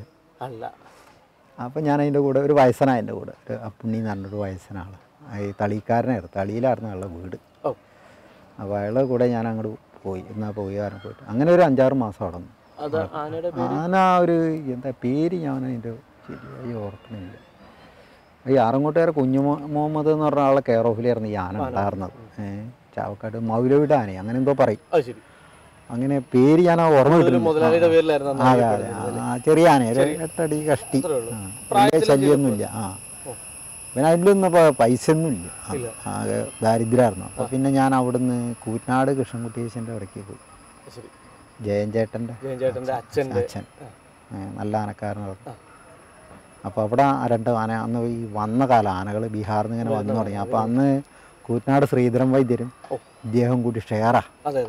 അപ്പോൾ ഞാൻ അതിൻ്റെ കൂടെ ഒരു വയസ്സനായ എൻ്റെ കൂടെ ഒരു അപ്പുണ്ണി എന്ന് പറഞ്ഞൊരു വയസ്സനാൾ, ഈ തളിക്കാരനായിരുന്നു, തളിയിലായിരുന്നു അയാളുടെ വീട്. അപ്പോൾ അയാളുടെ കൂടെ ഞാൻ അങ്ങോട്ട് പോയി. എന്നാൽ പോയി കാരണം പോയിട്ട് അങ്ങനെ ഒരു 5-6 മാസം അവിടെ നിന്ന്. ആന ഒരു എന്താ പേര് ഞാൻ അതിൻ്റെ ശരിയായി ഓർക്കണില്ല. ഈ ആറങ്ങോട്ടുകാരെ കുഞ്ഞു മുഹമ്മദ് എന്ന് പറഞ്ഞ ആളെ കെയർ ഓഫിലായിരുന്നു ഈ ആന ഉണ്ടായിരുന്നത്. ചാവക്കാട് മൗലവിയുടെ ആന അങ്ങനെ എന്തോ പറയും. അങ്ങനെ പേര് ഞാൻ ഓർമ്മ കിട്ടുന്നു. അതെ അതെ, ചെറിയ ആന, 8 അടി കഷ്ടി, ശല്യമൊന്നുമില്ല. പിന്നെ അതിലൊന്നും ഇപ്പോൾ പൈസ ഒന്നും ഇല്ല, ആകെ ദാരിദ്ര്യമായിരുന്നു. അപ്പോൾ പിന്നെ ഞാൻ അവിടുന്ന് കൂറ്റനാട് കൃഷ്ണൻകുട്ടീശൻ്റെ അവിടേക്ക് പോയി. ജയൻ ചേട്ടൻ്റെ അച്ഛൻ നല്ല ആനക്കാരനായിരുന്നു. അപ്പോൾ അവിടെ 2 ആന അന്ന് ഈ വന്ന കാലം ആനകൾ ബീഹാറിൽ നിന്ന് ഇങ്ങനെ വന്നു തുടങ്ങി. അപ്പോൾ അന്ന് കൂറ്റനാട് ശ്രീധരൻ വൈദ്യരും ഇദ്ദേഹം കൂടി ഷെയറാ.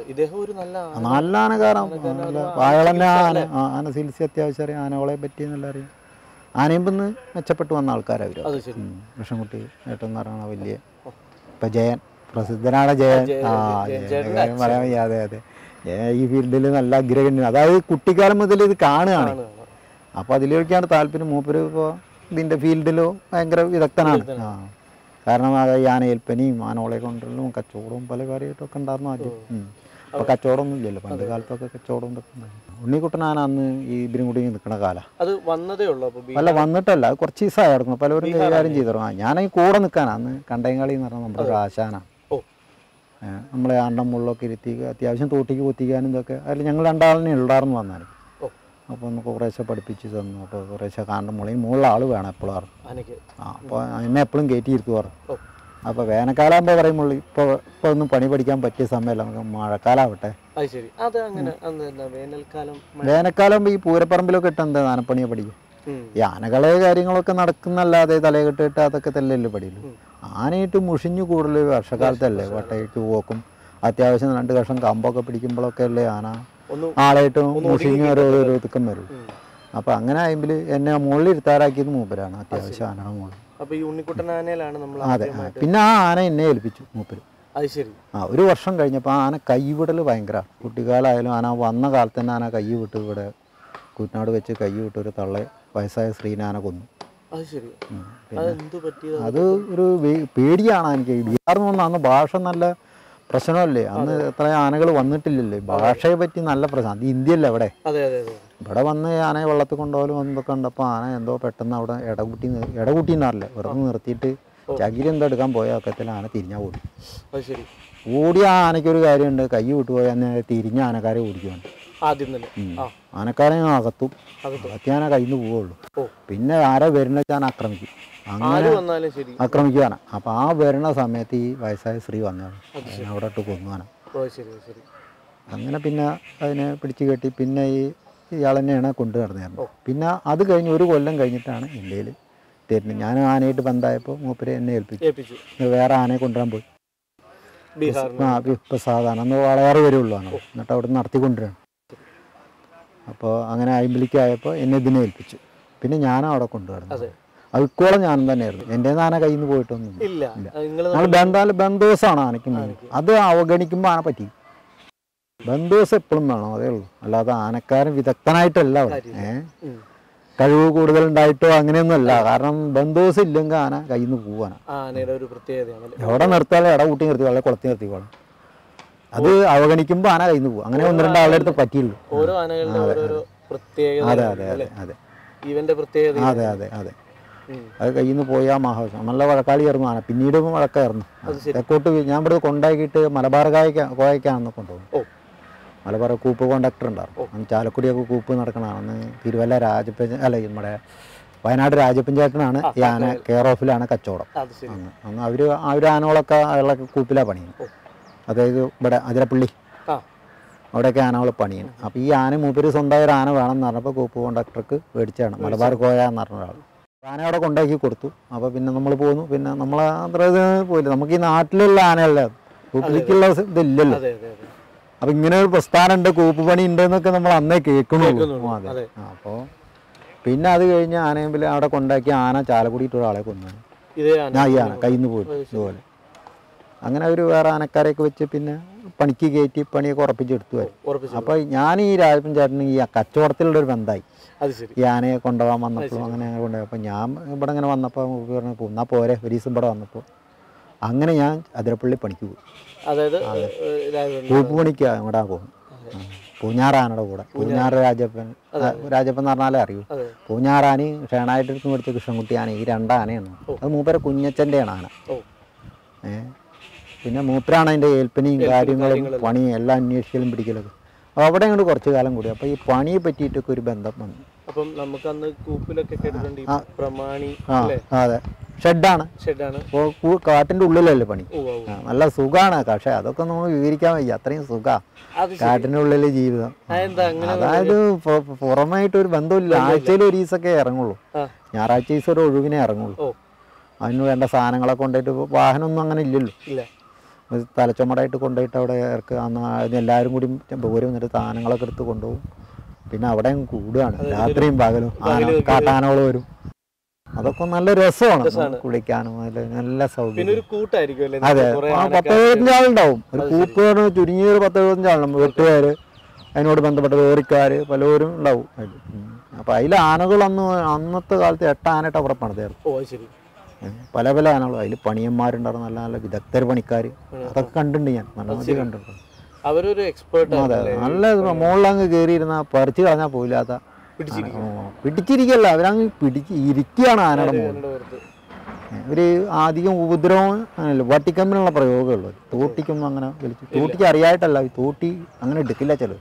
നല്ല ആനക്കാരൻ, വായളന്നെ ആന ചികിത്സ അത്യാവശ്യം ആനകളെ പറ്റി നല്ല അറിയാം. ആനയമ്പന്ന് മെച്ചപ്പെട്ട് വന്ന ആൾക്കാരവർ. കൃഷ്ണൻകുട്ടി ഏട്ടെന്ന് പറഞ്ഞ വലിയ ഇപ്പം ജയൻ പ്രസിദ്ധനാണ്. ജയൻ പറയാൻ വയ്യ. അതെ അതെ, ഈ ഫീൽഡിൽ നല്ല അഗ്രഗണ്യം. അതായത് കുട്ടിക്കാലം മുതൽ ഇത് കാണുകയാണ്. അപ്പോൾ അതിലേക്കാണ് താല്പര്യം. മൂപ്പര് ഇപ്പോൾ ഇതിൻ്റെ ഫീൽഡിലോ ഭയങ്കര വിദഗ്ധനാണ്. കാരണം ഈ ആനയേൽപ്പനിയും ആനോളെ കൊണ്ടുള്ളതും കച്ചവടവും പല കാര്യമായിട്ടൊക്കെ ഉണ്ടായിരുന്നു ആദ്യം. അപ്പോൾ കച്ചവടമൊന്നും ഇല്ലല്ലോ, പണ്ട് കാലത്തൊക്കെ കച്ചവടം ഇതൊക്കെ ഉണ്ടായിരുന്നു. ഉണ്ണിക്കുട്ടൻ ആന അന്ന് ഈ ഇതിനും കൂടി നിൽക്കുന്ന കാലം. അല്ല വന്നിട്ടല്ല, അത് കുറച്ച് ദിവസമായിരുന്നു. പലവരും കൈകാര്യം ചെയ്തു. ഞാൻ കൂടെ നിൽക്കാനാണ്. അന്ന് കണ്ടയങ്കാളി എന്ന് പറഞ്ഞാൽ നമ്മുടെ ഒരു ആശാനാണ്. നമ്മളെ ആണ്ടം മുള്ളൊക്കെ ഇരുത്തി അത്യാവശ്യം തോട്ടിക്ക് കുത്തിക്കാനും ഇതൊക്കെ അതിൽ ഞങ്ങൾ 2 ആളിനെ ഉണ്ടായിരുന്നു വന്നാൽ. അപ്പോൾ ഒന്ന് കുറേശ്ശെ പഠിപ്പിച്ച് തന്നു. അപ്പോൾ കുറേശ്ശെ കാണ്ടം മുകളിൽ ആൾ വേണം എപ്പോഴും. അപ്പോൾ എന്നെ എപ്പോഴും കയറ്റി ഇരുത്തുവാറ്. അപ്പോൾ വേനൽക്കാലാകുമ്പോൾ പറയുമ്പോൾ ഇപ്പോൾ ഒന്നും പണി പഠിക്കാൻ പറ്റിയ സമയമല്ല, നമുക്ക് മഴക്കാലാവട്ടെ. വേനൽക്കാലം ഈ പൂരപ്പറമ്പിലൊക്കെ ഇട്ട് എന്താ ആനപ്പണിയെ പഠിക്കും. ഈ ആനകളെ കാര്യങ്ങളൊക്കെ നടക്കുന്നല്ലാതെ തലയെ കെട്ടിട്ട് അതൊക്കെ തന്നെയല്ലേ പഠിയുള്ളൂ. ആനയിട്ട് മുഷിഞ്ഞു കൂടുതൽ വർഷക്കാലത്തല്ലേ വട്ടയിട്ട് പോക്കും. അത്യാവശ്യം 2 കഷ്ണം കമ്പൊക്കെ പിടിക്കുമ്പോഴൊക്കെ അല്ലേ ആന ആളായിട്ട് മുഷിഞ്ഞ് ഓരോ തുക്കം വരും. അപ്പോൾ അങ്ങനെ ആയെങ്കിൽ എന്നെ മുകളിൽ ഇരുത്താറാക്കിയത് മൂപ്പരാണ്. അത്യാവശ്യം ആനയുടെ മുകളിൽ. അതെ, പിന്നെ ആ ആന എന്നെ ഏൽപ്പിച്ചു മൂപ്പര്. 1 വർഷം കഴിഞ്ഞപ്പോൾ ആ ആന കൈവിടൽ ഭയങ്കര. കുട്ടിക്കാലായാലും ആന വന്ന കാലത്ത് തന്നെ ആന കൈ വിട്ട് ഇവിടെ കൂറ്റനാട് വെച്ച് കൈ വിട്ട് ഒരു തള്ളെ വയസ്സായ സ്ത്രീനെ ആന കൊന്നു. അത് ഒരു പേടിയാണ് എനിക്ക്. ബീഹാറിൽ നിന്ന് അന്ന് ഭാഷ നല്ല പ്രശ്നമല്ലേ, അന്ന് എത്ര ആനകൾ വന്നിട്ടില്ലല്ലേ, ഭാഷയെ പറ്റി നല്ല പ്രശ്നം. അത് ഇന്ത്യയല്ലേ അവിടെ. ഇവിടെ വന്ന് ആനയെ വെള്ളത്തിൽ കൊണ്ടുപോലും എന്തൊക്കെ ഉണ്ടപ്പോൾ ആന എന്തോ പെട്ടെന്ന് അവിടെ ഇടകൂട്ടിന്നറിയില്ല, വെറുതെ നിർത്തിയിട്ട് ചകിരി എന്തോ എടുക്കാൻ പോയ ഒക്കത്തിൽ ആന തിരിഞ്ഞാൽ ഓടി. ഓടിയ ആനയ്ക്കൊരു കാര്യമുണ്ട്, കൈ വിട്ടുപോയാൽ തിരിഞ്ഞ ആനക്കാരെ ഓടിക്കുന്നുണ്ട്. ആനക്കാരെ അകത്തും ആന കയ്യിൽ നിന്ന് പോവുള്ളൂ. പിന്നെ ആരാ വരുന്ന വെച്ചാൽ ആക്രമിക്കും. അങ്ങനെ ആക്രമിക്കുകയാണ്. അപ്പോൾ ആ വരുന്ന സമയത്ത് ഈ വയസ്സായ സ്ത്രീ വന്നതാണ്, അവിടെ ഇട്ട് കൊന്നുവാന. അങ്ങനെ പിന്നെ അതിനെ പിടിച്ചു കെട്ടി പിന്നെ ഇയാളെന്നെയാണ് കൊണ്ടു നടന്നായിരുന്നു. പിന്നെ അത് കഴിഞ്ഞ് 1 കൊല്ലം കഴിഞ്ഞിട്ടാണ് ഇന്ത്യയിൽ തരുന്നത്. ഞാൻ ആനയായിട്ട് ബന്ധമായപ്പോൾ മൂപ്പര് എന്നെ ഏൽപ്പിച്ചു. വേറെ ആനയെ കൊണ്ടുവരാൻ പോയി. ഇപ്പോൾ സാധാരണ അന്ന് വളയാറ് വരുള്ളൂ ആണ്. എന്നിട്ട് അവിടെ നിന്ന് നടത്തിക്കൊണ്ടിരുന്നു. അപ്പോൾ അങ്ങനെ അയിമ്പലിക്കായപ്പോൾ എന്നെ ഇതിനെ ഏൽപ്പിച്ചു. പിന്നെ ഞാനും അവിടെ കൊണ്ടുവരുന്നത്. അതിക്കോളം ഞാനും തന്നെയായിരുന്നു. എൻ്റെ ആന കയ്യിൽ നിന്ന് പോയിട്ടൊന്നും ഇല്ല. നമ്മൾ ബന്ധോസാണ് ആനയ്ക്ക് മുന്നിൽ. അത് അവഗണിക്കുമ്പോൾ ആന പറ്റി. ബന്ധോസ് എപ്പോഴും വേണം, അതേ ഉള്ളൂ. അല്ലാതെ ആനക്കാരൻ വിദഗ്ധനായിട്ടല്ല അവിടെ. കഴിവ് കൂടുതൽ ഉണ്ടായിട്ടോ അങ്ങനെയൊന്നുമല്ല. കാരണം ബന്ധോസ് ഇല്ലെങ്കിൽ ആന കയ്യിൽ നിന്ന് പോവാനാണ്. എവിടെ നിർത്താലും ഇടകൂട്ടി നിർത്തി വളരെ കുളത്തി നിർത്തിക്കോളാം. അത് അവഗണിക്കുമ്പോൾ ആന കയ്യിൽ നിന്ന് പോകും. അങ്ങനെ 1-2 ആളുടെ അടുത്ത് പറ്റിയുള്ളൂ. അതെ അതെ അതെ അതെ അതെ അതെ അതെ അത് കയ്യിൽ നിന്ന് പോയി. ആ മഹാവിഷ്ണു നല്ല വഴക്കാളിയായിരുന്നു ആന. പിന്നീട് വഴക്കായിരുന്നു. തെക്കോട്ട് ഞാൻ ഇവിടെ കൊണ്ടാക്കിയിട്ട് മലബാർ കോയക്കാണെന്ന് കൊണ്ടുപോകും. മലബാർ കൂപ്പ് കോണ്ടക്ടർ ഉണ്ടായിരുന്നു. ചാലക്കുടിയൊക്കെ കൂപ്പ് നടക്കണതാണ്. തിരുവല്ല നമ്മുടെ വയനാട് രാജപഞ്ചായത്തിനാണ് ഈ ആന കെയർ ഓഫിലാണ് കച്ചവടം. അന്ന് അവർ ആനകളൊക്കെ അയാളൊക്കെ കൂപ്പിലാണ് പണിയുന്നത്. അതായത് ഇവിടെ അതിരപ്പള്ളി അവിടെയൊക്കെ ആനകൾ പണിയാണ്. അപ്പോൾ ഈ ആന മൂപ്പര് സ്വന്തമായ ഒരു ആന വേണമെന്ന് പറഞ്ഞപ്പോൾ കൂപ്പ് കോൺട്രാക്ടർക്ക് മേടിച്ചാണ്, മലബാർ കോയ എന്ന് പറഞ്ഞ ഒരാൾ. ആന അവിടെ കൊണ്ടാക്കി കൊടുത്തു. അപ്പോൾ പിന്നെ നമ്മൾ പോന്നു. പിന്നെ നമ്മൾ അത്ര പോയില്ല, നമുക്ക് ഈ നാട്ടിലുള്ള ആനയല്ല, കൂപ്പിലേക്കുള്ള ഇതില്ലല്ലോ. അപ്പം ഇങ്ങനെ ഒരു പ്രസ്ഥാനമുണ്ട്, കൂപ്പ് പണി ഉണ്ട് എന്നൊക്കെ നമ്മൾ അന്നേ കേൾക്കണുള്ളൂ. അതെ. അപ്പോൾ പിന്നെ അത് കഴിഞ്ഞ് ആനയമ്പിൽ അവിടെ കൊണ്ടാക്കി ആന ചാലക്കുടിയിട്ട് ഒരാളെ കൊന്നു. ഞാൻ ഈ ആന കയ്യിൽ നിന്ന് പോയി ഇതുപോലെ. അങ്ങനെ അവർ വേറെ ആനക്കാരെയൊക്കെ വെച്ച് പിന്നെ പണിക്ക് കയറ്റി പണിയൊക്കെ ഉറപ്പിച്ചെടുത്തു വരും. അപ്പോൾ ഞാൻ ഈ രാജപ്പൻ ചേട്ടന് ഈ കച്ചവടത്തിലുള്ളൊരു ബന്ധമായി. ഈ ആനയെ കൊണ്ടുപോകാൻ വന്നപ്പോൾ അങ്ങനെ കൊണ്ടുപോയി. അപ്പോൾ ഞാൻ ഇവിടെ ഇങ്ങനെ വന്നപ്പോൾ പറഞ്ഞു എന്നാൽ പോരെ ഒരു ദിവസം ഇവിടെ വന്നപ്പോൾ അങ്ങനെ ഞാൻ അതിരപ്പള്ളി പണിക്ക് പോയി. അതായത് കൂപ്പ് പണിക്ക് ഇവിടെ പോകും. പൂഞ്ഞാറാനയുടെ കൂടെ. പൂഞ്ഞാറ് രാജപ്പൻ എന്ന് പറഞ്ഞാലേ അറിയൂ. പൂഞ്ഞാറാന് ഷേണായിട്ടെടുത്ത് മേടിച്ച കൃഷ്ണൻകുട്ടി ആന, ഈ രണ്ടാനയാണ്. അത് മൂപ്പരെ കുഞ്ഞച്ചൻ്റെയാണ് ആന. പിന്നെ മൂപ്പരാണ് അതിൻ്റെ ഏൽപ്പനയും കാര്യങ്ങളും പണിയും എല്ലാം അന്വേഷിക്കലും പിടിക്കലൊക്കെ. അപ്പോൾ അവിടെ അങ്ങോട്ട് കുറച്ച് കാലം കൂടി. അപ്പോൾ ഈ പണിയെ പറ്റിയിട്ടൊക്കെ ഒരു ബന്ധം വന്നു. അപ്പം നമുക്ക് അന്ന് കൂപ്പിലൊക്കെ പ്രമാണി. അതെ, ഷെഡാണ്. അപ്പോൾ കാട്ടിൻ്റെ ഉള്ളിലല്ലേ പണി. നല്ല സുഖമാണ്. പക്ഷേ അതൊക്കെ നമ്മൾ വിവരിക്കാൻ വയ്യ, അത്രയും സുഖമാണ് കാട്ടിൻ്റെ ഉള്ളിലെ ജീവിതം. അതായത് പുറമായിട്ടൊരു ബന്ധമില്ല. ആഴ്ചയിൽ ഒരു ദിവസമൊക്കെ ഇറങ്ങുള്ളൂ. ഞായറാഴ്ച ദിവസം ഒരു ഒഴിവിനെ ഇറങ്ങുള്ളൂ. അതിന് വേണ്ട സാധനങ്ങളൊക്കെ കൊണ്ടുപോയിട്ട്, വാഹനമൊന്നും അങ്ങനെ ഇല്ലല്ലോ, തലച്ചുമടായിട്ട് കൊണ്ടുപോയിട്ട് അവിടെ ഇറക്കുക. അന്ന് എല്ലാവരും കൂടി ദൂരം വന്നിട്ട് സാധനങ്ങളൊക്കെ എടുത്ത് കൊണ്ടുപോകും. പിന്നെ അവിടെ കൂടുകയാണ് രാത്രിയും പകലും. കാട്ടാനകൾ വരും. അതൊക്കെ നല്ല രസമാണ് കുളിക്കാനും. നല്ല സൗകര്യം. അതെ, 10-75 ആളുണ്ടാവും. ഒരു കൂപ്പ് ചുരുങ്ങിയ ഒരു 10-75 ആളുണ്ടാവും. വെട്ടുകാര്, അതിനോട് ബന്ധപ്പെട്ട ലോറിക്കാർ പലരും ഉണ്ടാവും. അപ്പം അതിൽ ആനകൾ അന്നത്തെ കാലത്ത് 8 ആനയുടെ അവിടെ പണിതായിരുന്നു. പല പല ആനകളും. അതിൽ പണിയന്മാരുണ്ടായിരുന്നു, നല്ല നല്ല വിദഗ്ധർ പണിക്കാർ. അതൊക്കെ കണ്ടിട്ടുണ്ട് ഞാൻ, നല്ല മതി കണ്ടിട്ടുണ്ട്. അവരൊരു എക്സ്പേർട്ട്. അതെ, നല്ല മുകളിലങ്ങ് കയറിയിരുന്ന പറിച്ചു കളഞ്ഞാൽ പോയില്ലാത്ത പിടിച്ചിരിക്കല്ല, അവരങ്ങ് ഇരിക്കുകയാണ് ആനയുടെ മുകളിൽ. ഒരു അധികം ഉപദ്രവം അങ്ങനെയല്ല, വട്ടിക്കമ്പിനുള്ള പ്രയോഗമുള്ളൂ. തോട്ടിക്കൊന്നും അങ്ങനെ വലിച്ചു, തോട്ടിക്ക് അറിയായിട്ടല്ല, തോട്ടി അങ്ങനെ എടുക്കില്ല ചിലർ.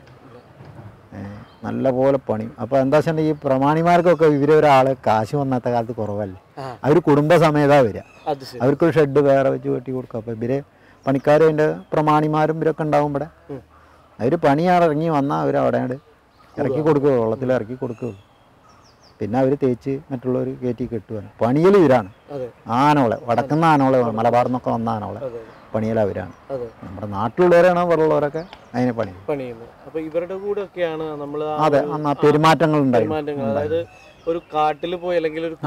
നല്ല പോലെ പണി. അപ്പോൾ എന്താ വെച്ചിട്ടുണ്ടെങ്കിൽ ഈ പ്രമാണിമാർക്കൊക്കെ ഇവരൊരാൾ കാശ് വന്നാത്ത കാലത്ത് കുറവല്ലേ, അവർ കുടുംബസമേതാ വരിക. അവർക്കൊരു ഷെഡ് വേറെ വെച്ച് വെട്ടി കൊടുക്കുക. അപ്പോൾ ഇവരെ പണിക്കാരും അതിൻ്റെ പ്രമാണിമാരും ഇവരൊക്കെ ഉണ്ടാവും ഇവിടെ. അവർ പണിയാറിറങ്ങി വന്നാൽ അവർ അവിടെ ഇറക്കി കൊടുക്കുകയുള്ളൂ, വെള്ളത്തിൽ ഇറക്കി കൊടുക്കുകയുള്ളൂ. പിന്നെ അവർ തേച്ച് മറ്റുള്ളവർ കയറ്റി കെട്ടുവാണ്. പണിയിൽ ഇവരാണ്. ആനോളെ വടക്കുന്ന ആനോളെ, മലബാറിൽ നിന്നൊക്കെ വന്ന ആനോളെ പണിയിൽ അവരാണ്. നമ്മുടെ നാട്ടിലുള്ളവരാണ് വേറുള്ളവരൊക്കെ അതിനെ പണിയുന്നത്. അപ്പോൾ ഇവരുടെ കൂടെ ഒക്കെയാണ് നമ്മൾ. അതെ, പെരുമാറ്റങ്ങൾ ഉണ്ടായി. അതായത് ഒരു കാട്ടിൽ പോയി അല്ലെങ്കിൽ ഒരു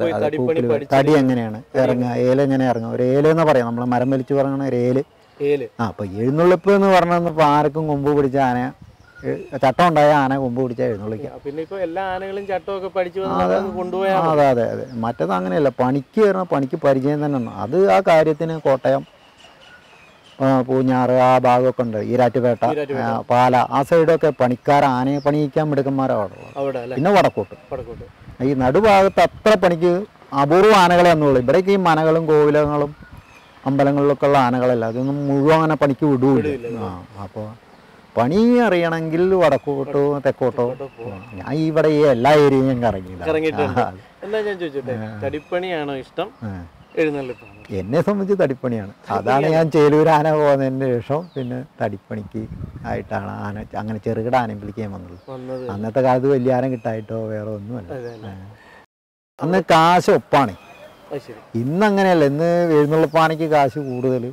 തടി എങ്ങനെയാണ് ഇറങ്ങുക, ഏല എങ്ങനെ ഇറങ്ങുക. ഒരു ഏലെന്ന് പറയാം, നമ്മൾ മരം വലിച്ചു പറയണ ഒരു ഏല്. അപ്പോൾ എഴുന്നള്ളിപ്പ് എന്ന് പറഞ്ഞാൽ ഇപ്പോൾ ആർക്കും കൊമ്പ് പിടിച്ച ആന, ചട്ടം ഉണ്ടായ ആന കൊമ്പ് പിടിച്ചാൽ എഴുന്നള്ളിക്കാം. പിന്നെ ഇപ്പോൾ എല്ലാ ആനകളും ചട്ടമൊക്കെ പഠിച്ചു കൊണ്ടുപോയാൽ. അതെ അതെ അതെ. മറ്റേത് അങ്ങനെയല്ല, പണിക്ക് കയറണം, പണിക്ക് പരിചയം തന്നെ ഉണ്ട്. അത് ആ കാര്യത്തിന് കോട്ടയം, പൂഞ്ഞാറ് ആ ഭാഗമൊക്കെ ഉണ്ട്, ഈരാറ്റുപേട്ട, പാല, ആ സൈഡൊക്കെ പണിക്കാർ ആനയെ പണിയിക്കാൻ മിടുക്കന്മാരാണ്. പിന്നെ വടക്കോട്ട് ഈ നടുഭാഗത്ത് അത്ര പണിക്ക് അപൂർവ ആനകളെ എന്നുള്ളൂ. ഇവിടേക്ക് ഈ മനകളും കോവിലങ്ങളും അമ്പലങ്ങളിലൊക്കെ ഉള്ള ആനകളല്ല, അതൊന്നും മുഴുവൻ അങ്ങനെ പണിക്ക് വിടൂല്ല. അപ്പോൾ പണി അറിയണമെങ്കിൽ വടക്കോട്ടോ തെക്കോട്ടോ. ഞാൻ ഇവിടെ ഈ എല്ലാ ഏരിയയും ഞാൻ കറങ്ങിയിട്ടുണ്ട്. എന്നാ ഞാൻ ചോദിച്ചോട്ടെ, തടിപ്പണിയാണോ ഇഷ്ടം എഴുന്നള്ളിപ്പാണോ? എന്നെ സംബന്ധിച്ച് തടിപ്പണിയാണ്. അതാണ് ഞാൻ ചേലൂർ ആന പോകുന്നതിന് ശേഷം പിന്നെ തടിപ്പണിക്ക് ആയിട്ടാണ് ആന അങ്ങനെ ചെറുകിട ആനമ്പിളിക്കാൻ വന്നത്. അന്നത്തെ കാലത്ത് വലിയ ആന കിട്ടായിട്ടോ വേറെ ഒന്നുമല്ല. അന്ന് കാശ് ഒപ്പാണ്. ഇന്നങ്ങനെയല്ല, ഇന്ന് എഴുന്നള്ളിപ്പാനയ്ക്ക് കാശ് കൂടുതൽ.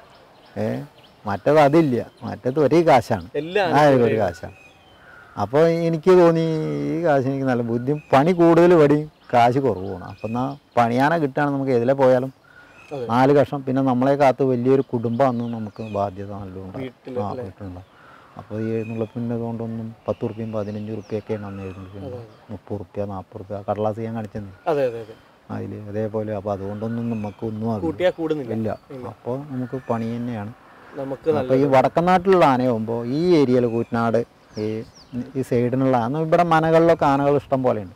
മറ്റത് അതില്ല, മറ്റത് ഒരേ കാശാണ്, ഒരു കാശാണ്. അപ്പോൾ എനിക്ക് തോന്നി ഈ കാശ് എനിക്ക് നല്ല ബുദ്ധി, പണി കൂടുതൽ പടി കാശ് കുറവാണ്. അപ്പം എന്നാൽ പണിയാന കിട്ടുകയാണെങ്കിൽ നമുക്ക് എതിലെ പോയാലും 4 കഷം. പിന്നെ നമ്മളെ കാത്ത് വലിയൊരു കുടുംബം അന്ന് നമുക്ക് ബാധ്യത നല്ലോണം വീട്ടിലുണ്ടാവും. അപ്പോൾ ഈ എഴുന്നള്ളിപ്പിൻ്റെ കൊണ്ടൊന്നും 10 റുപ്യയും 15 റുപ്യൊക്കെയാണ് അന്ന് എഴുന്നള്ളിക്കുന്നത്. 30 റുപ്യ 40 റുപ്യ കടലാസ് ഞാൻ കാണിച്ചത് അതിൽ അതേപോലെ. അപ്പോൾ അതുകൊണ്ടൊന്നും നമുക്കൊന്നും ഇല്ല. അപ്പോൾ നമുക്ക് പണി തന്നെയാണ്. അപ്പോൾ ഈ വടക്കനാട്ടിലുള്ള ആനയാകുമ്പോൾ ഈ ഏരിയയിൽ കൂറ്റനാട് ഈ സൈഡിനുള്ള ഇവിടെ മനകളിലൊക്കെ ആനകൾ ഇഷ്ടം പോലെയുണ്ട്.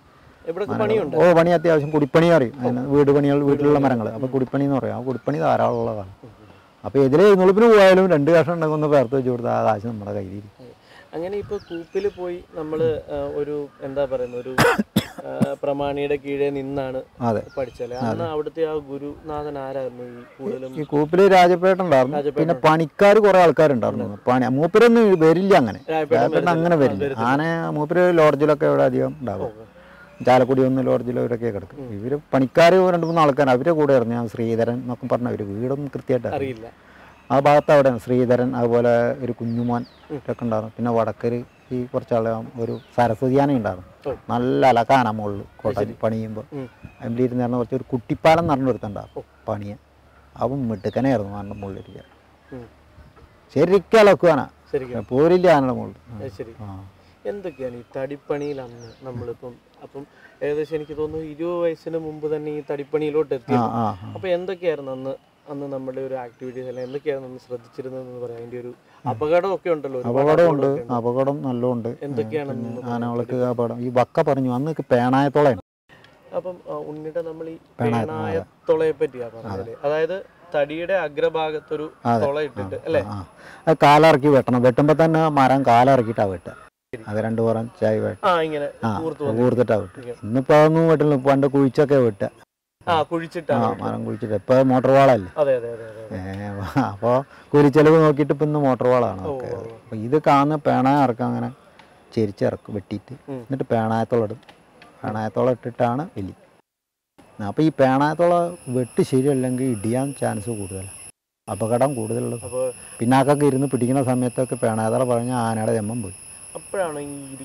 പണി അത്യാവശ്യം കുടിപ്പണി അറിയും. വീട് പണികൾ, വീട്ടിലുള്ള മരങ്ങൾ. അപ്പോൾ കുടിപ്പണി എന്ന് പറയും. ആ കുടിപ്പണി ധാരാളമുള്ളതാണ്. അപ്പോൾ ഇതിൽ എഴുന്നള്ളിപ്പിന് പോയാലും 2 കഷം ഉണ്ടെങ്കിൽ ഒന്ന് പേർത്ത് വെച്ച് കൊടുത്താൽ ആ കാശ് നമ്മുടെ കയ്യിലിരിക്കും. അങ്ങനെ ഇപ്പോൾ കൂപ്പിൽ പോയി നമ്മൾ ഒരു എന്താ പറയുന്ന ഒരു പ്രമാണിയുടെ കീഴിൽ നിന്നാണ് പഠിച്ചല്ലേ? അന്ന് അവിടുത്തെ ആ ഗുരുനാഥൻ ആരായിരുന്നു ഈ കൂടുതലും? ഈ കൂപ്പില് രാജപ്പേട്ടൻ ഉണ്ടായിരുന്നു, പിന്നെ പണിക്കാർ കുറെ ആൾക്കാരുണ്ടായിരുന്നു. മൂപ്പരൊന്നും വരില്ല അങ്ങനെ, രാജപ്പേട്ടൻ അങ്ങനെ വരില്ല. മൂപ്പര് ലോഡ്ജിലൊക്കെ ഇവിടെ അധികം ഉണ്ടാവും, ചാലക്കുടി ഒന്ന് ലോഡ്ജിലോ ഇവരൊക്കെ കിടക്കും. ഇവര് പണിക്കാർ 2-3 ആൾക്കാർ അവരുടെ കൂടെ ആയിരുന്നു. ഞാൻ ശ്രീധരൻ എന്നൊക്കെ പറഞ്ഞ ഒരു വീടൊന്നും കൃത്യമായിട്ട് അറിയില്ല. ആ ഭാഗത്ത് അവിടെ ശ്രീധരൻ, അതുപോലെ ഒരു കുഞ്ഞുമോൻ ഒക്കെ ഉണ്ടായിരുന്നു. പിന്നെ വടക്കര് ഈ കുറച്ചാൾ ഒരു സരസ്വതി ആന ഉണ്ടായിരുന്നു, നല്ല അലക്കാന മുകളിൽ കോട്ടയം പണിയുമ്പോൾ. അതിൻ്റെ ഇരുന്ന് കുറച്ച് ഒരു കുട്ടിപ്പാലം നടന്നെടുത്തുണ്ടാവും പണിയെ. അവൻ മിടുക്കനായിരുന്നു ആനയുടെ മുകളിലിരിക്കുക, ശരിക്കും അലക്കുവാനാ, പോരില്ല ആനയുടെ മുകളിൽ. എന്തൊക്കെയാണ് ഈ തടിപ്പണിയിൽ അന്ന് നമ്മളിപ്പം അപ്പം ഏകദേശം എനിക്ക് തോന്നുന്നു 20 വയസ്സിന് മുമ്പ് തന്നെ ഈ തടിപ്പണിയിലോട്ട് എത്തി. അപ്പൊ എന്തൊക്കെയായിരുന്നു അന്ന് നമ്മുടെ ഒരു ആക്ടിവിറ്റീസ് അല്ല എന്തൊക്കെയാണ് നമ്മൾ ശ്രദ്ധിച്ചിരുന്നതെന്ന് പറയാം? അതിന്റെ ഒരു അപകടമൊക്കെ ഉണ്ടല്ലോ. അപകടം നല്ലോണ്ട്. എന്തൊക്കെയാണ് ആനകൾക്ക് അപകടം? ഈ വക്ക പറഞ്ഞു അന്ന് പേണായത്തോളെ. അപ്പം ഉണ്ണിയുടെ നമ്മൾ ഈ പേണായത്തോളയെ പറ്റിയാ പറഞ്ഞത്, അതായത് തടിയുടെ അഗ്രഭാഗത്തൊരു തുള ഇട്ടിട്ട് അല്ലേ? കാലിറക്കി വെട്ടണം, വെട്ടുമ്പോ തന്നെ മരം കാലിറക്കിയിട്ടാ വെട്ടുക. അത് 2 പുറം ചായ കൂർത്തിട്ടാ വെട്ടുക. ഇന്നിപ്പോ അതൊന്നും വെട്ടില്ല, പണ്ട് കുഴിച്ചൊക്കെ വെട്ടുക, മരം കുഴിച്ചിട്ട്. ഇപ്പൊ മോട്ടോർ വാളല്ലേ, അപ്പൊ കുരിച്ചെലവ് നോക്കിയിട്ട് ഇപ്പൊ ഇന്ന് മോട്ടോർ വാളാണ്. അപ്പൊ ഇത് കാണുന്ന പേണായ ഇറക്കാം, അങ്ങനെ ചെരിച്ചിറക്കും വെട്ടിയിട്ട്, എന്നിട്ട് പേണായത്തോളം ഇടും. പേണായത്തോളം ഇട്ടിട്ടാണ് വലി. അപ്പൊ ഈ പേണായത്തോളം വെട്ടി ശരിയല്ലെങ്കിൽ ഇടിയാൻ ചാൻസ് കൂടുതലാണ്, അപകടം കൂടുതലുള്ളത്. പിന്നാക്കൊക്കെ ഇരുന്ന് പിടിക്കുന്ന സമയത്തൊക്കെ പേണായത്തോളം പറഞ്ഞാൽ ആനയുടെ ജമ്മം പോയി. അപ്പോഴാണ്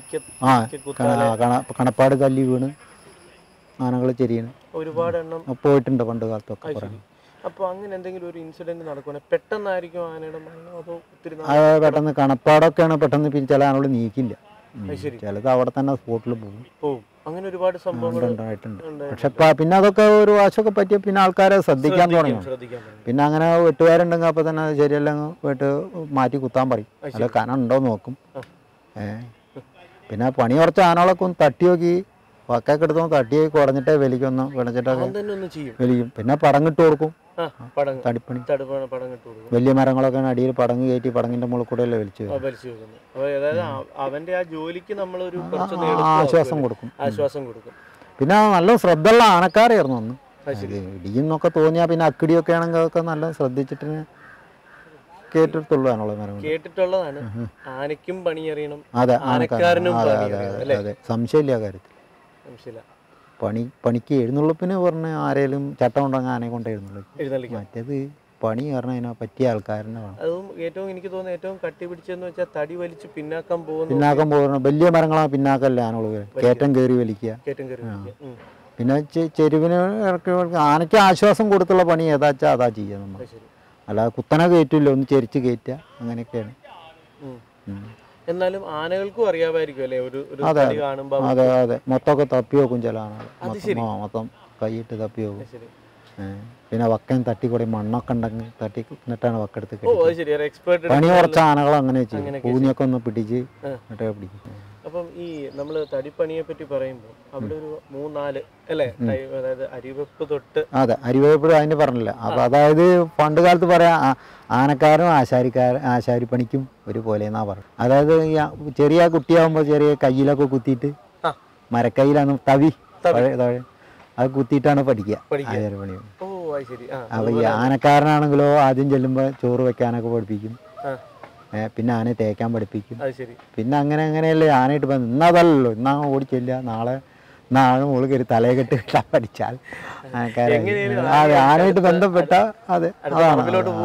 കണപ്പാട് കല്ലി വീണ് ആനകൾ ചെരിയാണ് ഒരുപാട് എണ്ണം പോയിട്ടുണ്ട് പണ്ട് കാലത്തൊക്കെ പറഞ്ഞു. അപ്പൊ അങ്ങനെ എന്തെങ്കിലും ഒരു ഇൻസിഡന്റ് നടക്കുവാണെങ്കിൽ പെട്ടെന്നായിരിക്കും ആനയുടെ മരണം, അതോ ഒത്തിരി പെട്ടെന്ന് കണപ്പാടൊക്കെയാണ് പെട്ടെന്ന് ചില ആനകൾ നീക്കില്ല, ചിലത് അവിടെ തന്നെ സ്പോട്ടിൽ പോകും. അങ്ങനെ ഒരുപാട് സംഭവങ്ങൾ ഉണ്ടായിട്ടുണ്ട്. പക്ഷെ പിന്നെ അതൊക്കെ ഒരു വാശമൊക്കെ പറ്റിയ പിന്നെ ആൾക്കാരെ ശ്രദ്ധിക്കാൻ തുടങ്ങി. പിന്നെ അങ്ങനെ വെട്ടുകാരുണ്ടെങ്കിൽ അപ്പൊ തന്നെ ശരിയല്ലെങ്കിൽ വെട്ട് മാറ്റി കുത്താൻ പറയും, അല്ല കനം ഉണ്ടോ നോക്കും. പിന്നെ പണി കുറച്ച് ആനകളൊക്കെ ഒന്ന് തട്ടി നോക്കി വക്കൊക്കെ എടുത്തോ തട്ടി കുടഞ്ഞിട്ടേ വലിക്കൊന്ന് വിളച്ചിട്ടൊക്കെ വലിക്കും. പിന്നെ പടങ്ങിട്ട് കൊടുക്കും, തടിപ്പണി. വലിയ മരങ്ങളൊക്കെ അടിയിൽ പടങ്ങ് കയറ്റി പടങ്ങിന്റെ മുകളിൽ കൂടെ അല്ലേ വലിച്ചു ആശ്വാസം കൊടുക്കും. പിന്നെ നല്ല ശ്രദ്ധയുള്ള ആനക്കാരായിരുന്നു അന്ന്. ഇടിയെന്നൊക്കെ തോന്നിയാൽ പിന്നെ അക്കിടിയൊക്കെ ആണെങ്കിൽ അതൊക്കെ നല്ല ശ്രദ്ധിച്ചിട്ട് കേട്ടിട്ടുള്ളതാണ്. ആനയ്ക്കും പണിയറിയണം, സംശയമില്ല കാര്യത്തിൽ. പണിക്ക് എഴുന്നള്ളിപ്പിന് പറഞ്ഞ ആരേലും ചട്ടം ഉണ്ടെങ്കിൽ ആനയെ കൊണ്ട് എഴുന്നള്ളിക്കും. മറ്റേത് പണി കാരണം അതിനെ പറ്റിയ ആൾക്കാരനെ വേണം. അതും ഏറ്റവും എനിക്ക് തോന്നുന്നു ഏറ്റവും കട്ടി പിടിച്ചെന്ന് വെച്ചാൽ തടി വലിച്ച് പിന്നാക്കം പോകുന്ന വലിയ മരങ്ങളാണ് പിന്നാക്കല്ലേ ആനകൾ കയറ്റം കയറി വലിക്കുക. പിന്നെ ചെരുവിന് ഇറക്കി ആനയ്ക്ക് ആശ്വാസം കൊടുത്തുള്ള പണി ഏതാ വെച്ചാൽ അതാ ചെയ്യുക നമ്മൾ. അല്ലാതെ കുത്തനെ കയറ്റില്ല, ഒന്ന് ചെരിച്ച് കയറ്റുക, അങ്ങനെയൊക്കെയാണ്. എന്നാലും ആനകൾക്കും അറിയാമായിരിക്കും അല്ലേ? അതെ അതെ, മൊത്തമൊക്കെ തപ്പി നോക്കും ചില ആനകൾ, മൊത്തം കൈയിട്ട് തപ്പി നോക്കും. പിന്നെ വക്കൻ തട്ടിക്കൂടെ മണ്ണൊക്കെ ഉണ്ടെങ്കിൽ തട്ടി എന്നിട്ടാണ് വക്കെടുത്ത് പണി കുറച്ച് ആനകൾ അങ്ങനെ ചെയ്യും, പൂഞ്ഞൊക്കെ ഒന്ന് പിടിച്ച് എന്നിട്ടേ പിടിക്കും. അപ്പം ഈ നമ്മൾ തടിപ്പണിയെ പറ്റി പറയുമ്പോൾ അവിടെ ഒരു 3-4 അല്ലേ, അതായത് അരിവെപ്പ് തൊട്ട്. അതെ, അരിവെപ്പ് അതിന് പറഞ്ഞില്ല. അപ്പൊ അതായത് പണ്ട് കാലത്ത് പറയാം ആനക്കാരും ആശാരിപ്പണിക്കും ഒരുപോലെ എന്നാ പറഞ്ഞു. അതായത് ചെറിയ കുട്ടിയാകുമ്പോൾ ചെറിയ കയ്യിലൊക്കെ കുത്തിയിട്ട് മരക്കൈയിലാണ് തവി താഴെ അത് കുത്തിയിട്ടാണ് പഠിക്കുക ആശാരിപ്പണി. അപ്പൊ ഈ ആനക്കാരനാണെങ്കിലോ ആദ്യം ചെല്ലുമ്പോൾ ചോറ് വെക്കാനൊക്കെ പഠിപ്പിക്കും, പിന്നെ ആനയെ തേക്കാൻ പഠിപ്പിക്കും. പിന്നെ അങ്ങനെയല്ലേ ആനയിട്ട് ഇന്നതല്ലോ, ഇന്നാ ഓടിച്ചില്ല, നാളെ മുകളിൽ കയറി തലയെ കെട്ടി പഠിച്ചാൽ ആനയായിട്ട് ബന്ധപ്പെട്ട അതെ അതാണ്.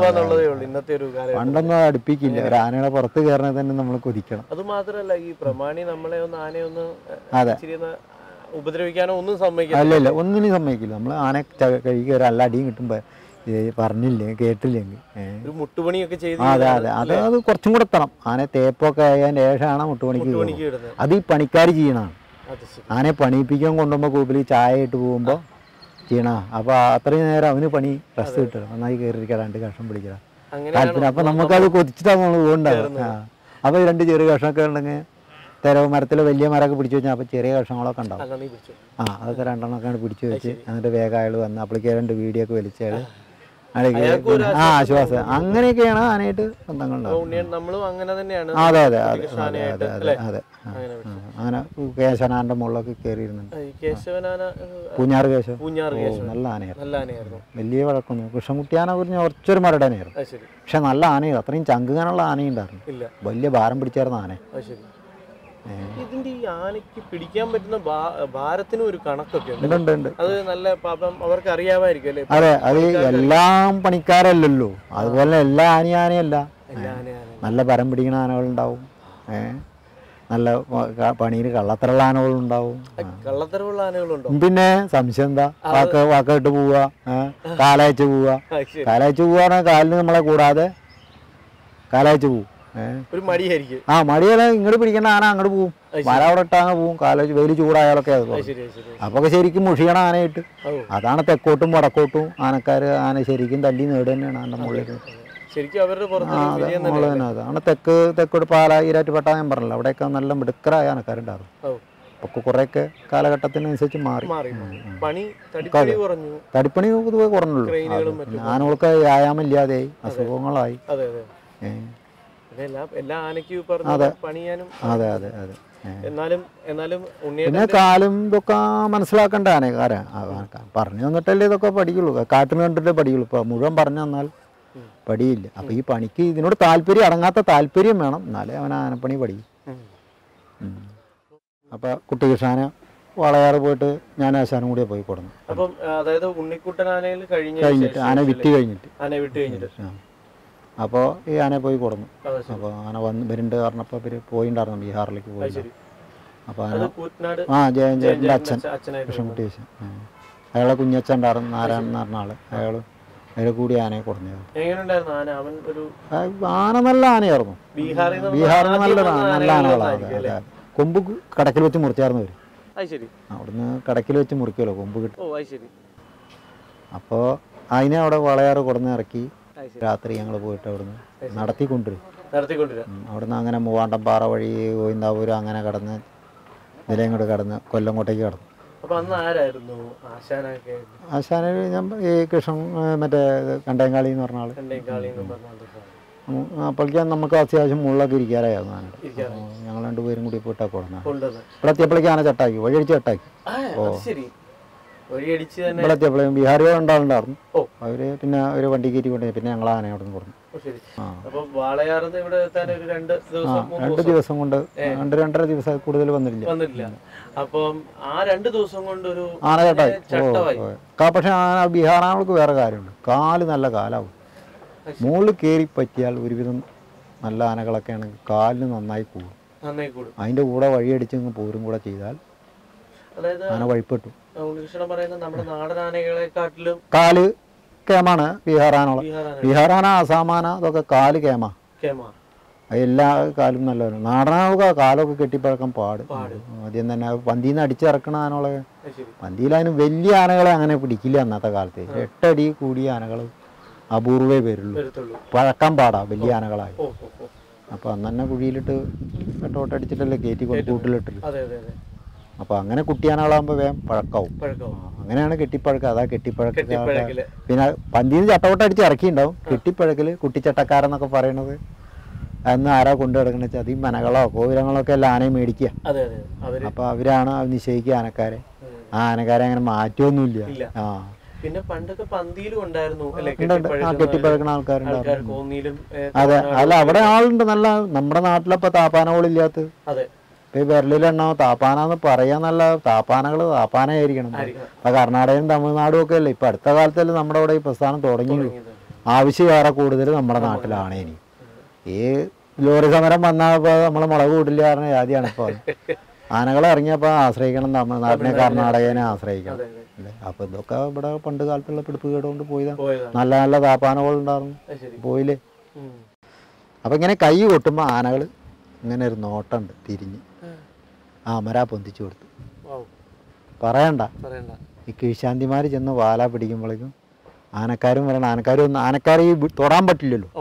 പണ്ടൊന്നും അടുപ്പിക്കില്ല, ഒരു ആനയുടെ പുറത്ത് കയറണേ തന്നെ നമ്മൾ കൊതിക്കണം. അത് മാത്രല്ല ഈ പ്രമാണി നമ്മളെ ആനയൊന്ന് അതെ ഉപദ്രവിക്കാനോ ഒന്നും സമ്മതിക്കില്ല. അല്ലല്ല, ഒന്നിനും സമ്മതിക്കില്ല. നമ്മൾ ആന കഴുകി കയറി നല്ല അടിയും കിട്ടുമ്പോ പറഞ്ഞില്ലേ കേട്ടില്ലെങ്കിൽ മുട്ടുപണിയൊക്കെ ചെയ്ത് അതെ അതെ അത് കുറച്ചും കൂടെ എത്തണം. ആന തേപ്പൊക്കെ ആയതിന്റെ ശേഷമാണ് മുട്ടുപണിക്ക്. അത് ഈ പണിക്കാർ ചെയ്യണതാണ്. ആനയെ പണിയിപ്പിക്കാൻ കൊണ്ടുപോകുമ്പോൾ കൂപ്പിൽ ചായ ഇട്ട് പോകുമ്പോൾ ചെയ്യണ. അപ്പൊ അത്രയും നേരം അവന് പണി റെസ്റ്റ് കിട്ടണം, നന്നായി കയറിയിരിക്കുക, 2 കഷ്ണം പിടിക്കണം താല്പര്യം. അപ്പൊ നമുക്കത് കൊതിച്ചിട്ടാണ് നമ്മൾ പോകുന്നുണ്ടാവും. അപ്പൊ 2 ചെറിയ കഷ്ണമൊക്കെ ഉണ്ടെങ്കിൽ തെരവ് മരത്തിൽ വലിയ മരമൊക്കെ പിടിച്ചു വെച്ചാൽ അപ്പോൾ ചെറിയ കഷ്ണങ്ങളൊക്കെ ഉണ്ടാവും. അതൊക്കെ 2 എണ്ണമൊക്കെയാണ് പിടിച്ചു വെച്ച് എന്നിട്ട് വേഗം അയാൾ വന്ന് അപ്പോഴേക്ക് 2 വീഡിയോ ഒക്കെ വലിച്ചയാൾ ആശ്വാസം. അങ്ങനെയൊക്കെയാണ് ആനയായിട്ട് ബന്ധങ്ങളുണ്ടാവും. അതെ അതെ അതെ അതെ അതെ അതെ അതെ. അങ്ങനെ കേശവനാന്റെ മുകളിലൊക്കെ കയറിയിരുന്നുണ്ട്. പൂഞ്ഞാറ് കേശവൻ നല്ല ആനയായിരുന്നു. വലിയ വഴക്കൊന്നും. കൃഷ്ണൻകുട്ടിയാനെ കുറിച്ച് കുറച്ചൊരു മരടനായിരുന്നു. പക്ഷെ നല്ല ആനയായിരുന്നു. അത്രയും ചങ്കുകാനുള്ള ആനയുണ്ടായിരുന്നു. വലിയ ഭാരം പിടിച്ചായിരുന്ന ആന. ഇതിന്റെ ഈ ആനയ്ക്ക് പിടിക്കാൻ പറ്റുന്ന ഭാരത്തിനും ഒരു കണക്കൊക്കെ ഉണ്ട്. അത് നല്ല പാപം അവർക്ക് അറിയാമായിരിക്കും അല്ലേ? അതെ, അത് എല്ലാം പണിക്കാരല്ലല്ലോ. അതുപോലെ എല്ലാ ആനയല്ല. നല്ല ഭാരം പിടിക്കുന്ന ആനകളുണ്ടാവും. നല്ല പണിയിൽ കള്ളത്തരമുള്ള ആനകളുണ്ടാവും. കള്ളത്തരമുള്ള ആനകളുണ്ടോ? പിന്നെ സംശയം എന്താ? വാക്കിട്ട് പോവുക, കാലയച്ച് പോവുക. കാലയച്ച് പോവാണ് കാലിന് നമ്മളെ കൂടാതെ കാലയച്ച് പോവും. ഒരു മടിയായിരിക്കും. മടിയല്ല, ഇങ്ങോട്ട് പിടിക്കേണ്ട ആന അങ്ങോട്ട് പോവും. മല അവിടെ ഇട്ടാങ്ങ് പോവും. വെയിൽ ചൂടായാലൊക്കെ അത് അപ്പൊക്കെ ശരിക്കും മുഷിയണ ആനയിട്ട്. അതാണ് തെക്കോട്ടും വടക്കോട്ടും ആന ശരിക്കും തല്ലി നേട് തന്നെയാണ് ആൻ്റെ മുകളിൽ. അതാണ് തെക്കോട്ട് പാല ഈരാറ്റുപേട്ട ഞാൻ പറഞ്ഞല്ലോ, അവിടെയൊക്കെ നല്ല മിടുക്കരായ ആനക്കാരുണ്ടായിരുന്നു. ഒക്കെ കുറെയൊക്കെ കാലഘട്ടത്തിനനുസരിച്ച് മാറി. തടിപ്പണി പൊതുവെ കുറഞ്ഞുള്ളൂ. ആനകൾക്ക് വ്യായാമം ഇല്ലാതെ അസുഖങ്ങളായി. അതെ അതെ അതെ. പിന്നെ കാലും ഇതൊക്കെ മനസ്സിലാക്കേണ്ട ആനക്കാരാ. പറഞ്ഞു തന്നിട്ടല്ലേ ഇതൊക്കെ പഠിക്കുള്ളൂ. കാട്ടിന് കണ്ടിട്ടേ പഠിക്കുള്ളൂ. ഇപ്പൊ മുഴുവൻ പറഞ്ഞു തന്നാൽ പഠിയില്ല. അപ്പൊ ഈ പണിക്ക് ഇതിനോട് താല്പര്യം, അടങ്ങാത്ത താല്പര്യം വേണം, എന്നാലേ അവൻ ആനപ്പണി പഠിക്കും. അപ്പൊ കുട്ടികൃഷ്ണനെ വളയാറ് പോയിട്ട് ഞാൻ ആശാനും കൂടെ പോയി കൊടുന്നു. കഴിഞ്ഞിട്ട് ആന വിറ്റ് കഴിഞ്ഞിട്ട് അപ്പോൾ ഈ ആനയെ പോയി കൊടുന്നു. അപ്പോൾ ആന വരുന്നുണ്ട് പറഞ്ഞപ്പോൾ ഇവർ പോയിണ്ടായിരുന്നു, ബീഹാറിലേക്ക് പോയി. അപ്പോൾ ആന ജയൻ്റെ അച്ഛൻ കൃഷ്ണൻകുട്ടി അച്ഛൻ, അയാളെ കുഞ്ഞച്ഛൻ ഉണ്ടായിരുന്നു, നാരായണൻ എന്ന് പറഞ്ഞ ആള്. അയാൾ കൂടി ആനയെ കൊടുന്നത്. ആന നല്ല ആനയായിരുന്നു. ബീഹാറിൽ നല്ല ആനകളാണ്. കൊമ്പ് കടക്കിൽ വെച്ച് മുറിച്ചായിരുന്നു അവര്. അവിടുന്ന് കടക്കിൽ വെച്ച് മുറിക്കുമല്ലോ കൊമ്പ് കിട്ടും. അപ്പോൾ അതിനെ അവിടെ വളയാറ് കൊടുന്ന് ഇറക്കി രാത്രി ഞങ്ങൾ പോയിട്ട് അവിടുന്ന് നടത്തിക്കൊണ്ടിരും. അവിടുന്ന് അങ്ങനെ മൂവാണ്ടംപാറ വഴി ഗോവിന്ദാപുരം അങ്ങനെ കടന്ന് നിലയങ്ങോട്ട് കടന്ന് കൊല്ലങ്കോട്ടേക്ക് കടന്നു. ആശാന ഞാൻ ഈ കൃഷ്ണൻ മറ്റേ കണ്ടേങ്കാളി എന്ന് പറഞ്ഞ ആള്. അപ്പോഴേക്കും നമുക്ക് അത്യാവശ്യം മുള്ളൊക്കെ ഇരിക്കാറായിരുന്നു ആന. ഞങ്ങൾ രണ്ടുപേരും കൂടി പോയിട്ടാ കൊടുന്നത്. ഇവിടെ എത്തിയപ്പോഴേക്കും ആന ചട്ടാക്കി, വഴിയടിച്ച് ചട്ടാക്കി. ഇവിടെ എത്തിയപ്പോഴേക്കും ബീഹാറികൾ ഉണ്ടാവുണ്ടായിരുന്നു. അവര് പിന്നെ ഒരു വണ്ടി കയറ്റി കൊണ്ടുപോയി. പിന്നെ ഞങ്ങൾ ആനയെ അവിടെ നിന്ന് കൊടുന്നു. 2 ദിവസം കൊണ്ട് 2-2.5 ദിവസം കൂടുതൽ വന്നില്ല. ആന ചട്ടായി. പക്ഷെ ആന ബീഹാറാണുകൾക്ക് വേറെ കാര്യമുണ്ട്. കാല് നല്ല കാലാവും. മുകളിൽ കയറി പറ്റിയാൽ ഒരുവിധം നല്ല ആനകളൊക്കെ ആണെങ്കിൽ കാലിന് നന്നായി കൂടും. അതിൻ്റെ കൂടെ വഴിയടിച്ച് പോരും കൂടെ ചെയ്താൽ ആന വഴിപ്പെട്ടു. കാല് കേമാണ് ബീഹാറാനുള്ള. ബീഹാറാന, ആസാമാന അതൊക്കെ കാല് കേമ. എല്ലാ കാലും നല്ലതാണ്. നാടനാവുക കാലൊക്കെ കെട്ടിപ്പഴക്കം പാട്. ആദ്യം തന്നെ പന്തിയിൽ നിന്ന് അടിച്ചിറക്കണ ആനകളെ, പന്തിയിൽ അതിന് വലിയ ആനകളെ അങ്ങനെ പിടിക്കില്ല അന്നത്തെ കാലത്ത്. 8 അടി കൂടിയ ആനകൾ അപൂർവേ വരുള്ളൂ. പഴക്കം പാടാ വലിയ ആനകളായി. അപ്പൊ അന്ന് തന്നെ കുഴിയിലിട്ട് കെട്ടോട്ടടിച്ചിട്ടല്ലേ കയറ്റി കൂട്ടിലിട്ട്. അപ്പൊ അങ്ങനെ കുട്ടിയാനകളാകുമ്പോ വേഗം പഴക്കാവും. അങ്ങനെയാണ് കെട്ടിപ്പഴക്കം. അതാ കെട്ടിപ്പഴക്ക. പിന്നെ പന്തിന്ന് ചട്ടവട്ടടിച്ച് ഇറക്കിണ്ടാവും. കെട്ടിപ്പഴക്കല് കുട്ടിച്ചട്ടക്കാരെന്നൊക്കെ പറയണത് അന്ന് ആരാ കൊണ്ടു കിടക്കണ വെച്ചാൽ അത് ഈ മനകളോ കോവിലങ്ങളോ ഒക്കെ എല്ലാം ആനയെ മേടിക്കുക. അപ്പൊ അവരാണ് നിശ്ചയിക്കുക ആനക്കാരെ. ആ ആനക്കാരെ അങ്ങനെ മാറ്റമൊന്നുമില്ല. പിന്നെ പണ്ടൊക്കെ പന്തിയിലും ഉണ്ടായിരുന്നു കെട്ടിപ്പഴക്കണ ആൾക്കാരുണ്ടായിരുന്നു. അതെ, അല്ല അവിടെ ആളുണ്ട് നല്ല. നമ്മുടെ നാട്ടിലപ്പോ താപ്പാനകളില്ലാത്ത ഇപ്പൊ വിരലിലെണ്ണ താപ്പാനെന്ന് പറയാൻ നല്ല താപ്പാനയായിരിക്കണം. അപ്പൊ കർണാടകയും തമിഴ്നാടും ഒക്കെ അല്ലേ ഇപ്പൊ അടുത്ത കാലത്തല്ലേ നമ്മുടെ ഇവിടെ ഈ പ്രസ്ഥാനം തുടങ്ങിയുള്ളൂ. ആവശ്യം ഏറെ കൂടുതൽ നമ്മുടെ നാട്ടിലാണ്. ഇനി ഈ ലോറി സമരം വന്നപ്പോ നമ്മള് മുളക് കൂട്ടില്ല പറഞ്ഞ ജാതിയാണ് ഇപ്പൊ. ആനകളെ ഇറങ്ങിയപ്പോ ആശ്രയിക്കണം തമിഴ്നാട്ടിനെ, കർണാടകനെ ആശ്രയിക്കണം അല്ലേ. അപ്പൊ ഇതൊക്കെ ഇവിടെ പണ്ട് കാലത്തുള്ള പിടിപ്പ് കേടുകൊണ്ട് പോയതാ. നല്ല നല്ല താപ്പാനകൾ ഉണ്ടായിരുന്നു, പോയില്ലേ. അപ്പൊ ഇങ്ങനെ കൈ കൊട്ടുമ്പോ ആനകൾ ഇങ്ങനെ ഒരു നോട്ടുണ്ട് തിരിഞ്ഞ് അമരാ പൊന്തിച്ചു കൊടുത്തു. പറയണ്ട, ഈ കീഴ്ശാന്തിമാര് ചെന്ന് വാല പിടിക്കുമ്പോഴേക്കും ആനക്കാരും പറയണം. ആനക്കാർ ഈ തൊടാൻ പറ്റില്ലല്ലോ.